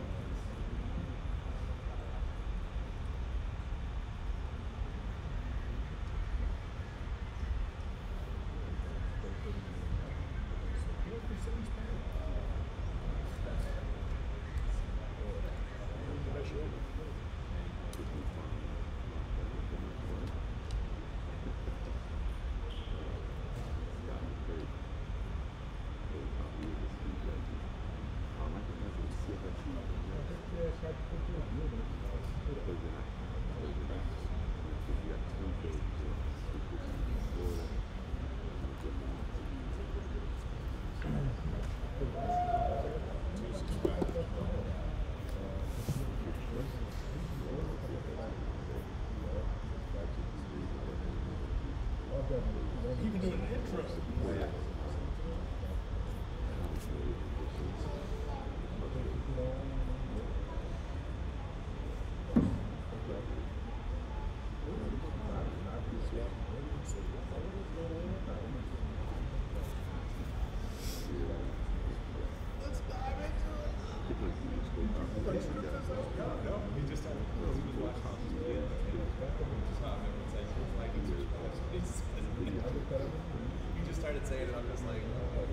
Even doing the intro. You just started saying it, I'm just like,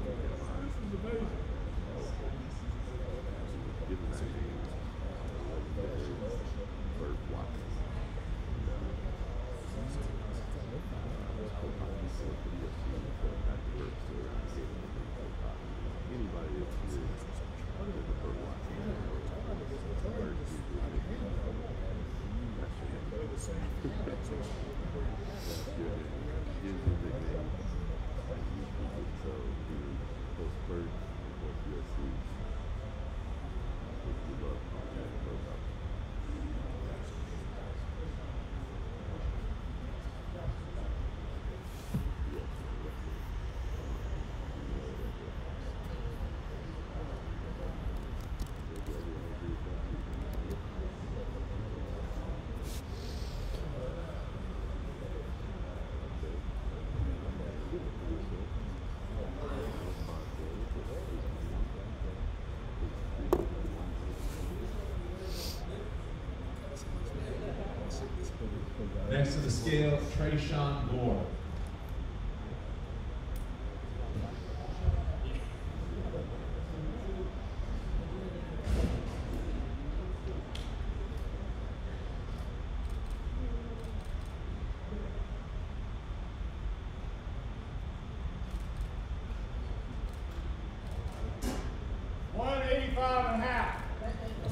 Next to the scale, Trayshawn Gore.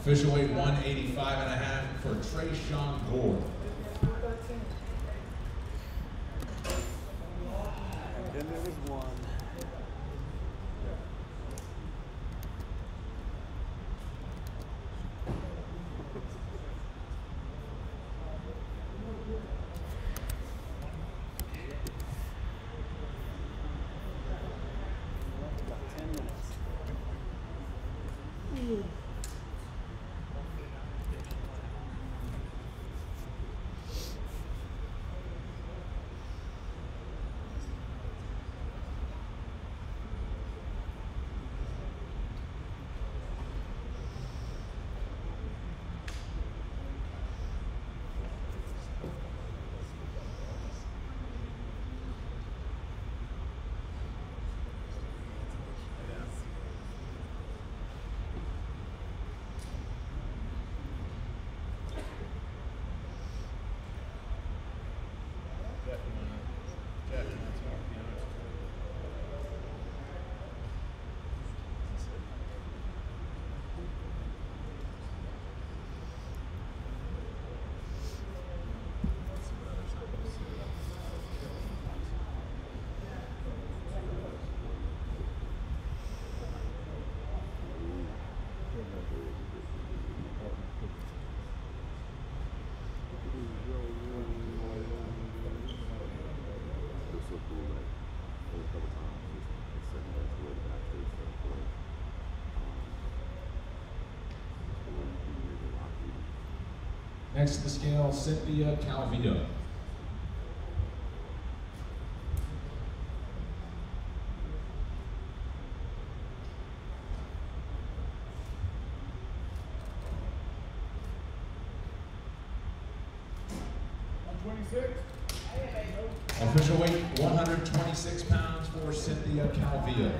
Official weight one eighty-five and a half for Trayshawn Gore. Then there was one. About ten minutes. Next to the scale, Cynthia Calvillo. Official weight one hundred twenty-six pounds for Cynthia Calvillo.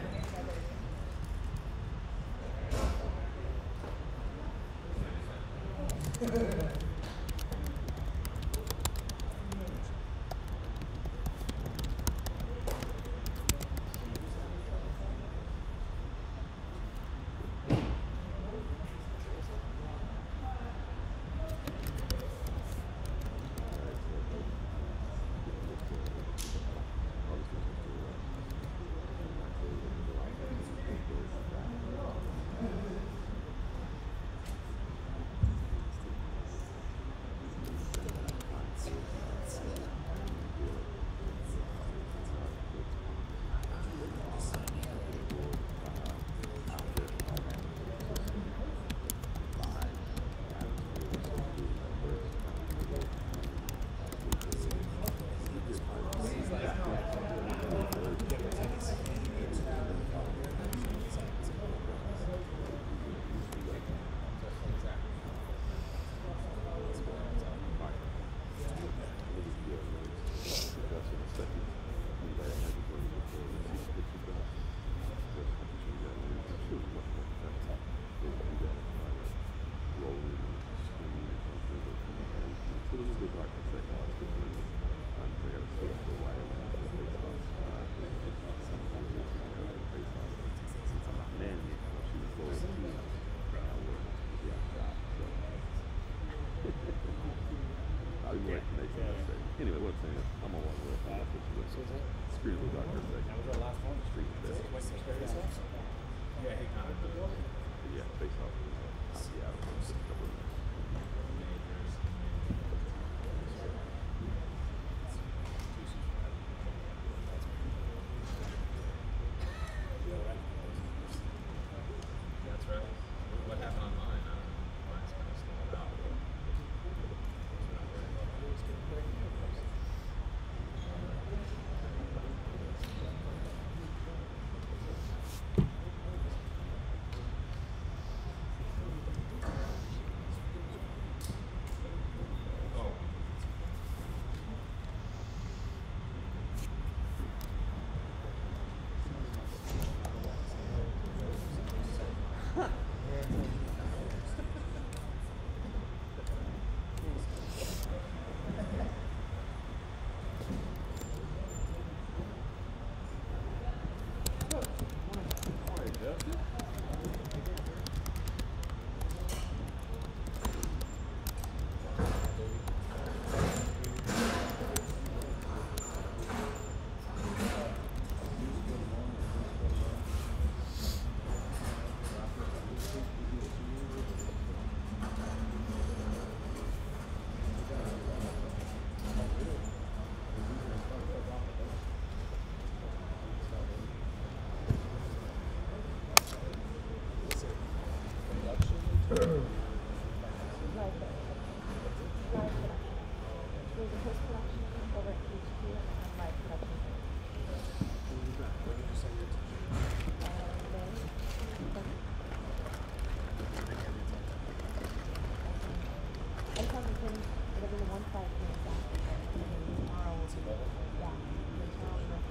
five minutes after that. And then tomorrow will be, yeah. Then tomorrow will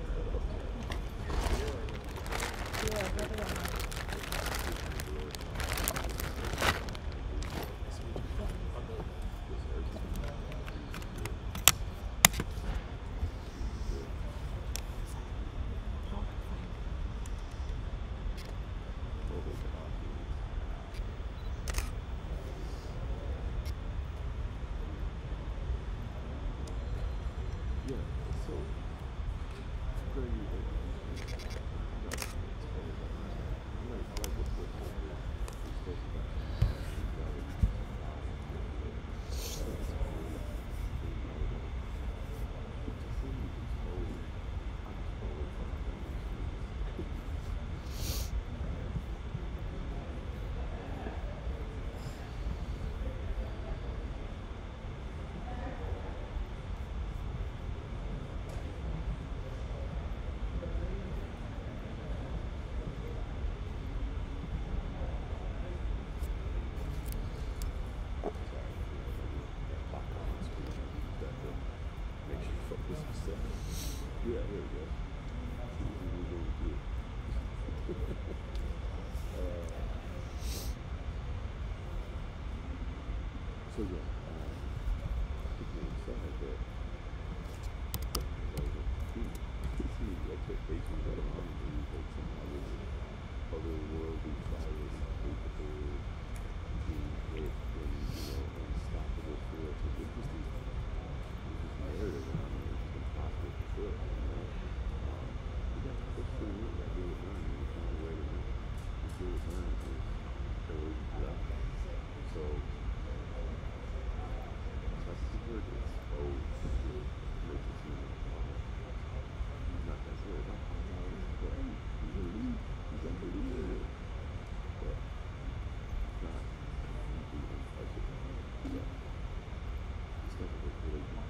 be. Yeah, what do I have? Yeah, there we go. uh, so yeah, um, I think we're inside that. It's the expectations that I'm going to use like some other otherworldly flyers capable of being hit and, you know, unstoppable force. It's just this, this narrative around it. It's impossible to fulfill. You know, um, you got to push through it. You got to do it learn. You find a way to do it. You do it learn. So, yeah. So, that's the word. It's oh shit. Makes it seem not that good. Not that good. You believe. You don't believe it. But it's not. You don't touch it. Yeah. It's not a really deep.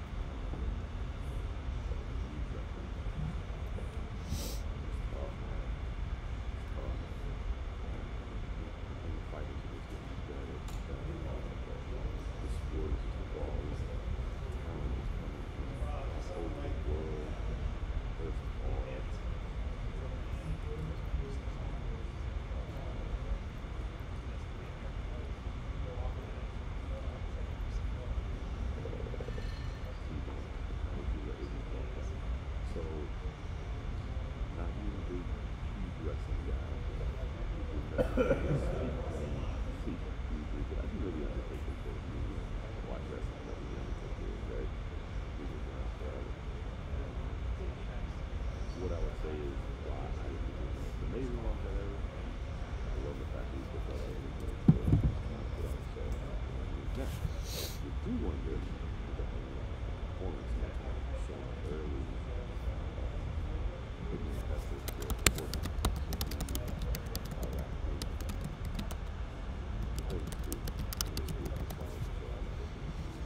What I would say is why I think it's amazing one that ever. I love the fact that you put that in and put it on the show. Now, you do wonder with the performance that was shown early, looking at that first good performance. All that. Very cool. Very cool performance. So I love it.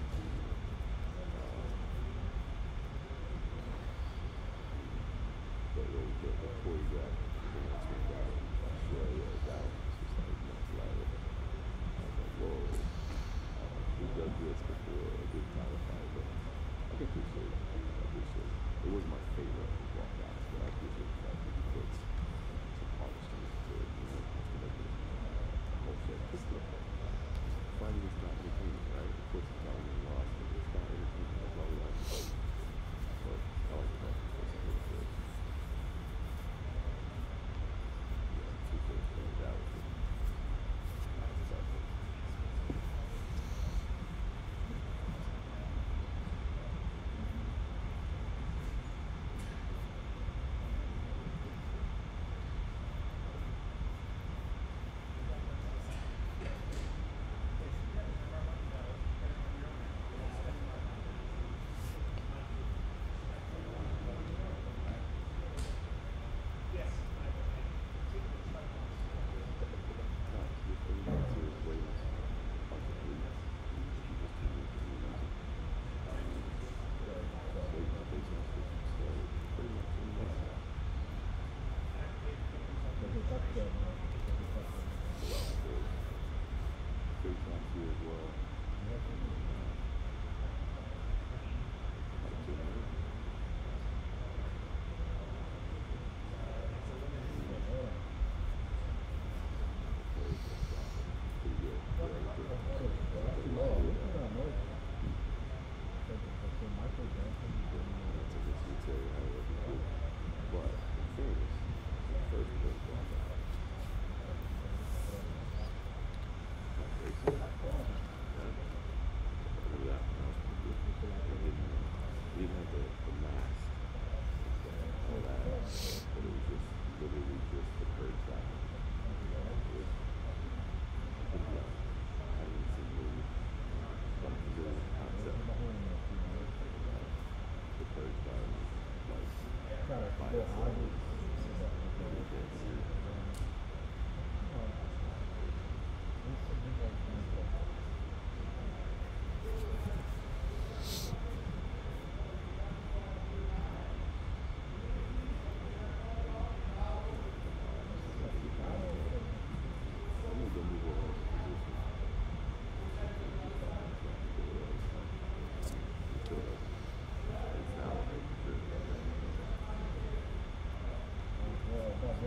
But the, the, the choreograph, the dance went down, Australia, down, it's just like next level. I was like, whoa, uh, we've done this before, a good title fight, but I can appreciate it. I appreciate it. It wasn't my favorite walkout, but I appreciate the fact that he puts some artistry to it, you know, to make it a whole set. Just look, fighting is not entertaining, right? Of course, it's not even lost, but it's not entertaining. That's why we like to fight. So I like the fact that it's really good.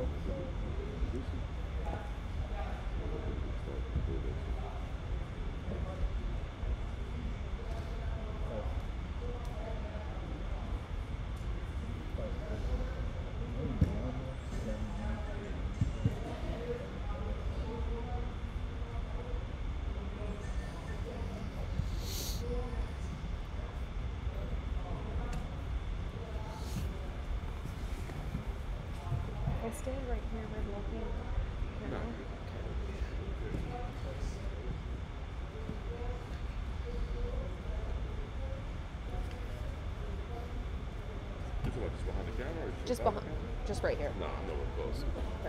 I'll stand right here where the looking. You know? Just what, just behind the camera or Just without behind, the camera? just right here. No, I'm nowhere close.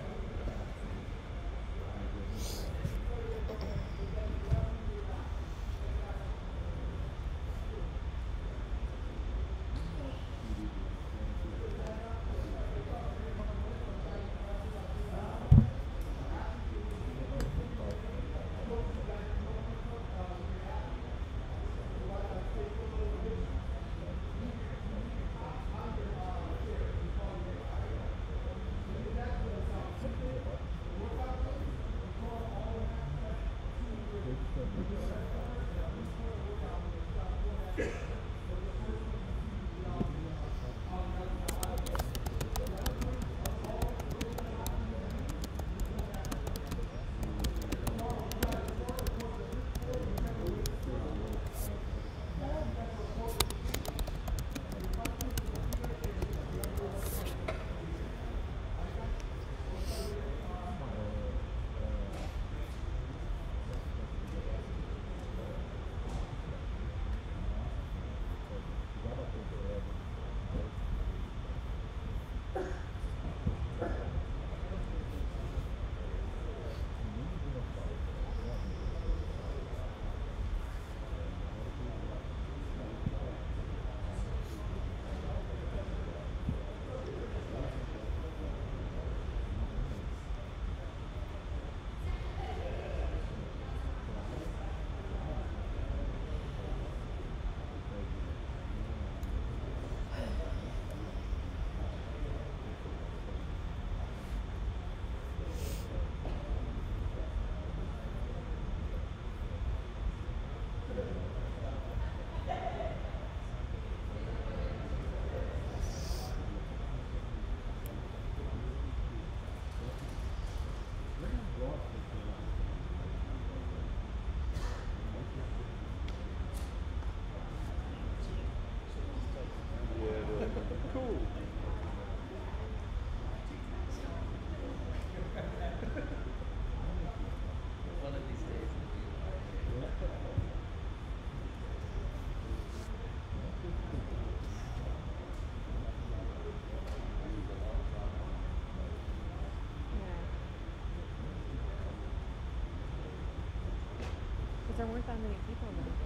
There weren't that many people in there.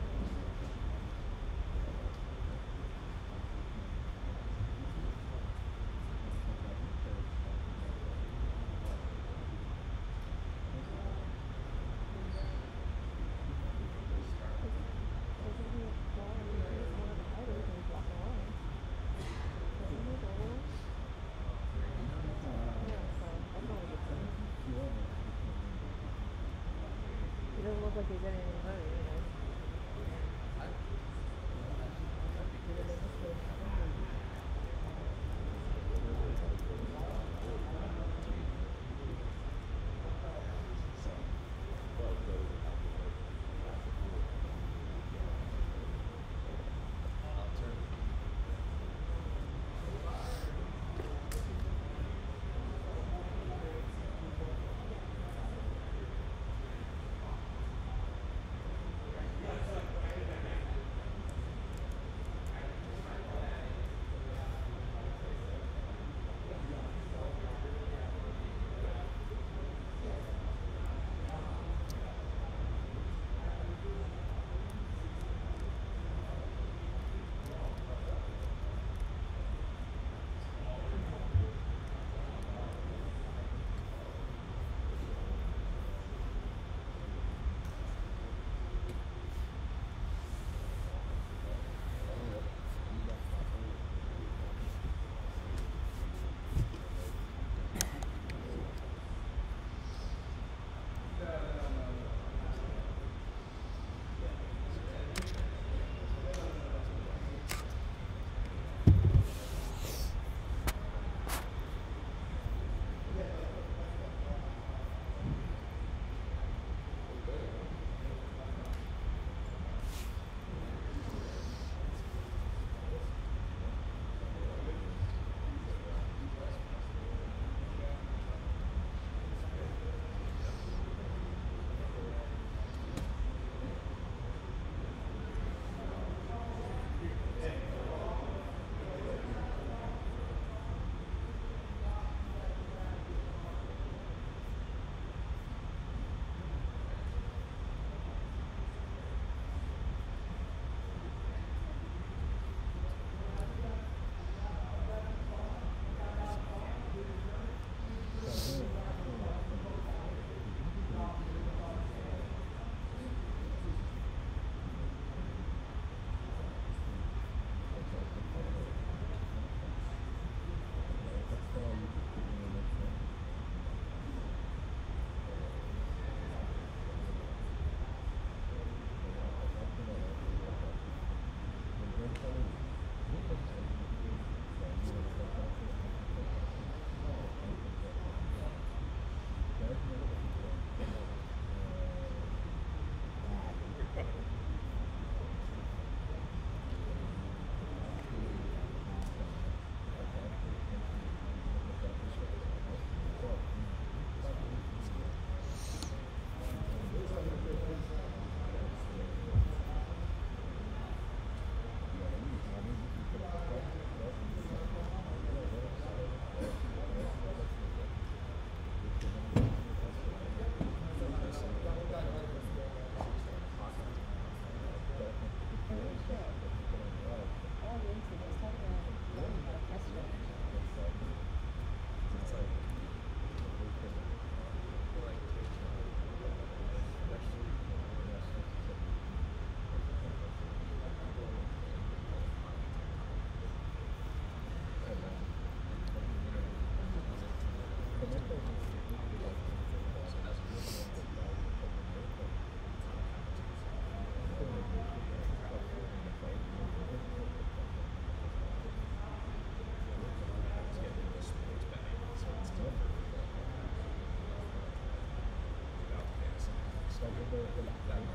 It doesn't look like he's getting any money, you know.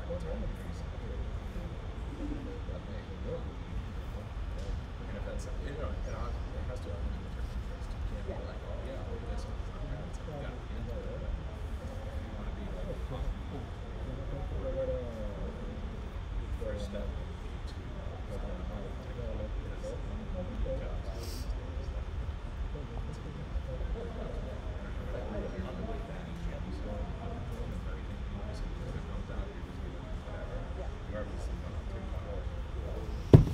what's wrong with these? That may go. And if that's, you know, it has it has to have an interest. You can't be like, oh yeah, look at this. It's not bad. It's like, you gotta be into it. You want to be like, oh, first step would be to learn how to take a look at this. On the way back, you can't be so everything comes out, you're just gonna whatever. Wherever you see it on TikTok.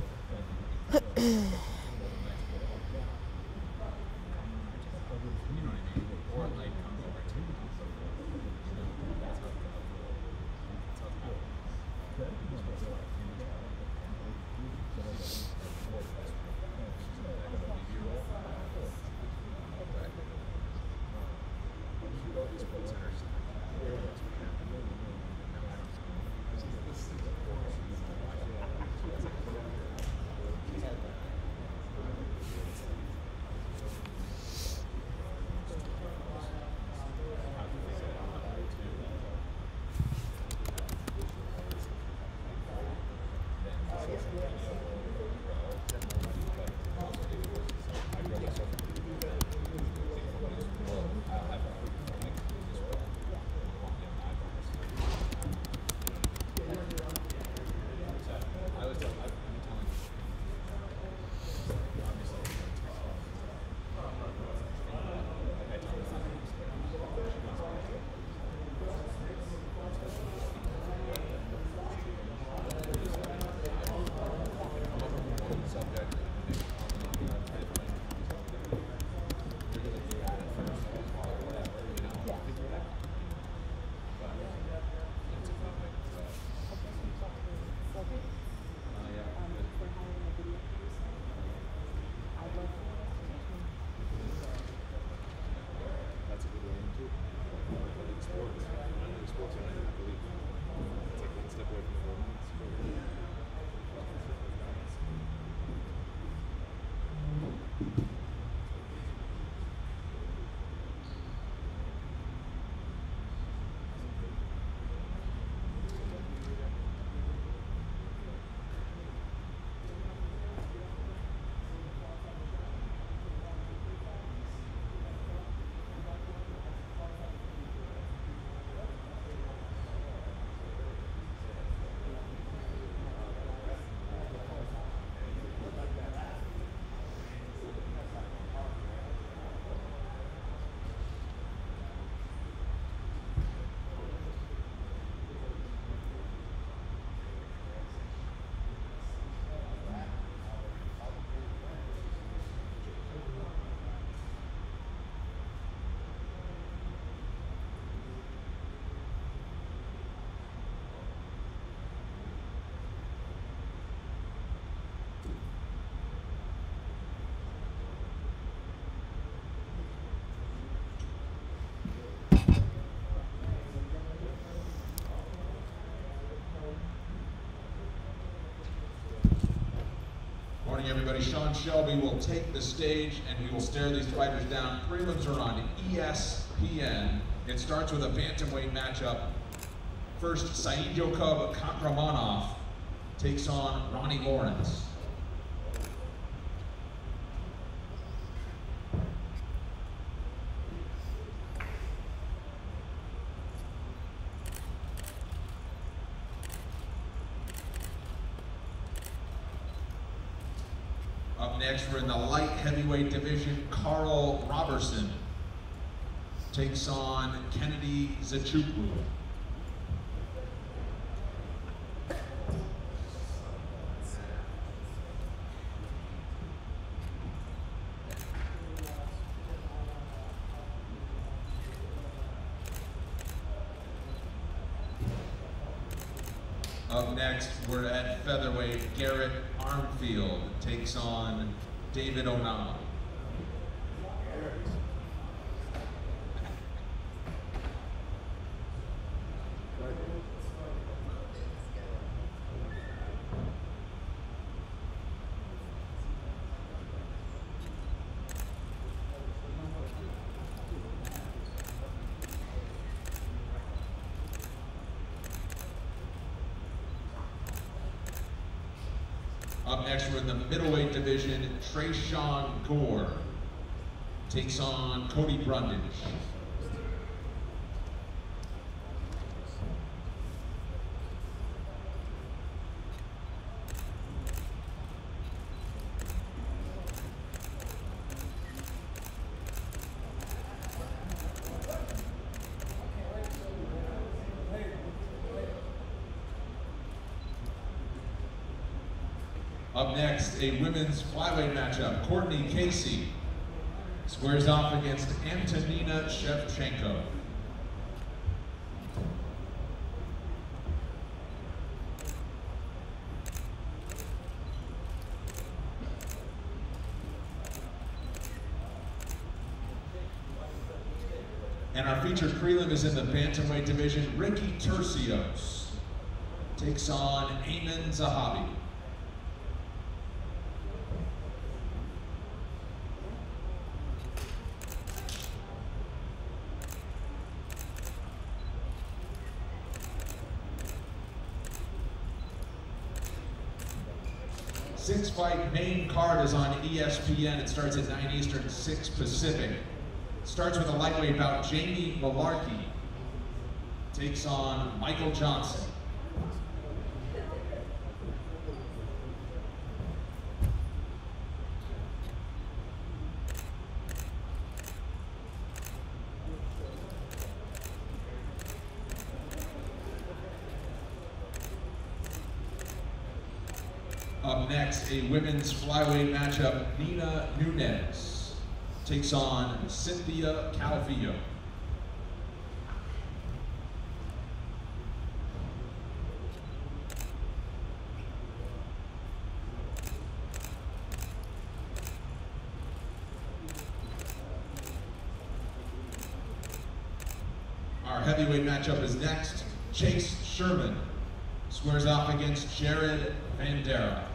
You know what I mean? Or like comes over to you. That's how it goes. That's how it goes. Morning, everybody. Sean Shelby will take the stage and we will stare these fighters down. Prelims are on E S P N. It starts with a bantamweight matchup. First, Saidjokub Kakramanov takes on Ronnie Lawrence. Up next, we're in the light heavyweight division. Carl Robertson takes on Kennedy Zachukwu. Up next, we're at featherweight. Garrett Armfield takes on David Onama. Up next, we're in the middleweight division. Trayshawn Gore takes on Cody Brundage. Up next, a women's flyweight matchup. Courtney Casey squares off against Antonina Shevchenko. And our featured prelim is in the bantamweight division. Ricky Tercios takes on Ayman Zahabi. Six fight main card is on E S P N. It starts at nine Eastern, six Pacific. Starts with a lightweight bout. Jamie Malarkey takes on Michael Johnson. Up next, a women's flyweight matchup. Nina Nunes takes on Cynthia Calvillo. Our heavyweight matchup is next. Chase Sherman squares off against Jared Vandera.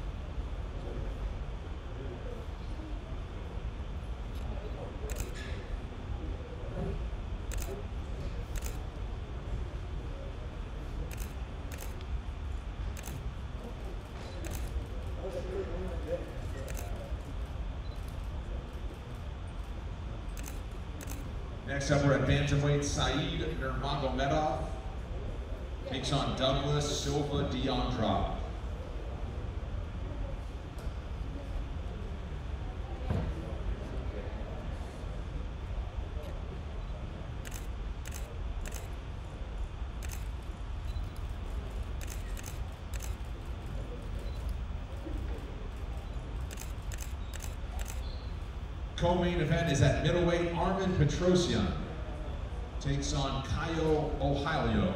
Next up, we're at bantamweight. Saeed Nurmagomedov takes on Douglas Silva Deandra. Co-main event is at middleweight. Armen Petrosyan takes on Caio Ohalio.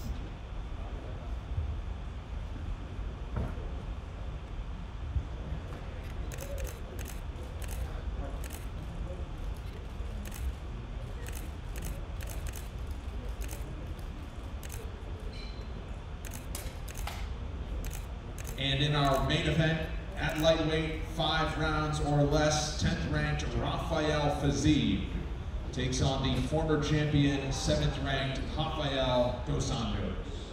And in our main event, at lightweight, five rounds or less, tenth ranked Rafael Fiziev takes on the former champion, seventh ranked Rafael Dos Anjos.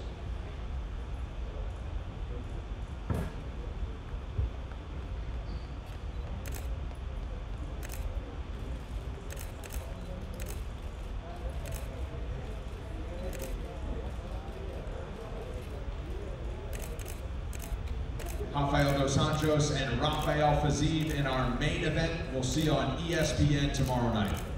Rafael Dos Anjos and Rafael Fiziev in our main event. We'll see you on E S P N tomorrow night.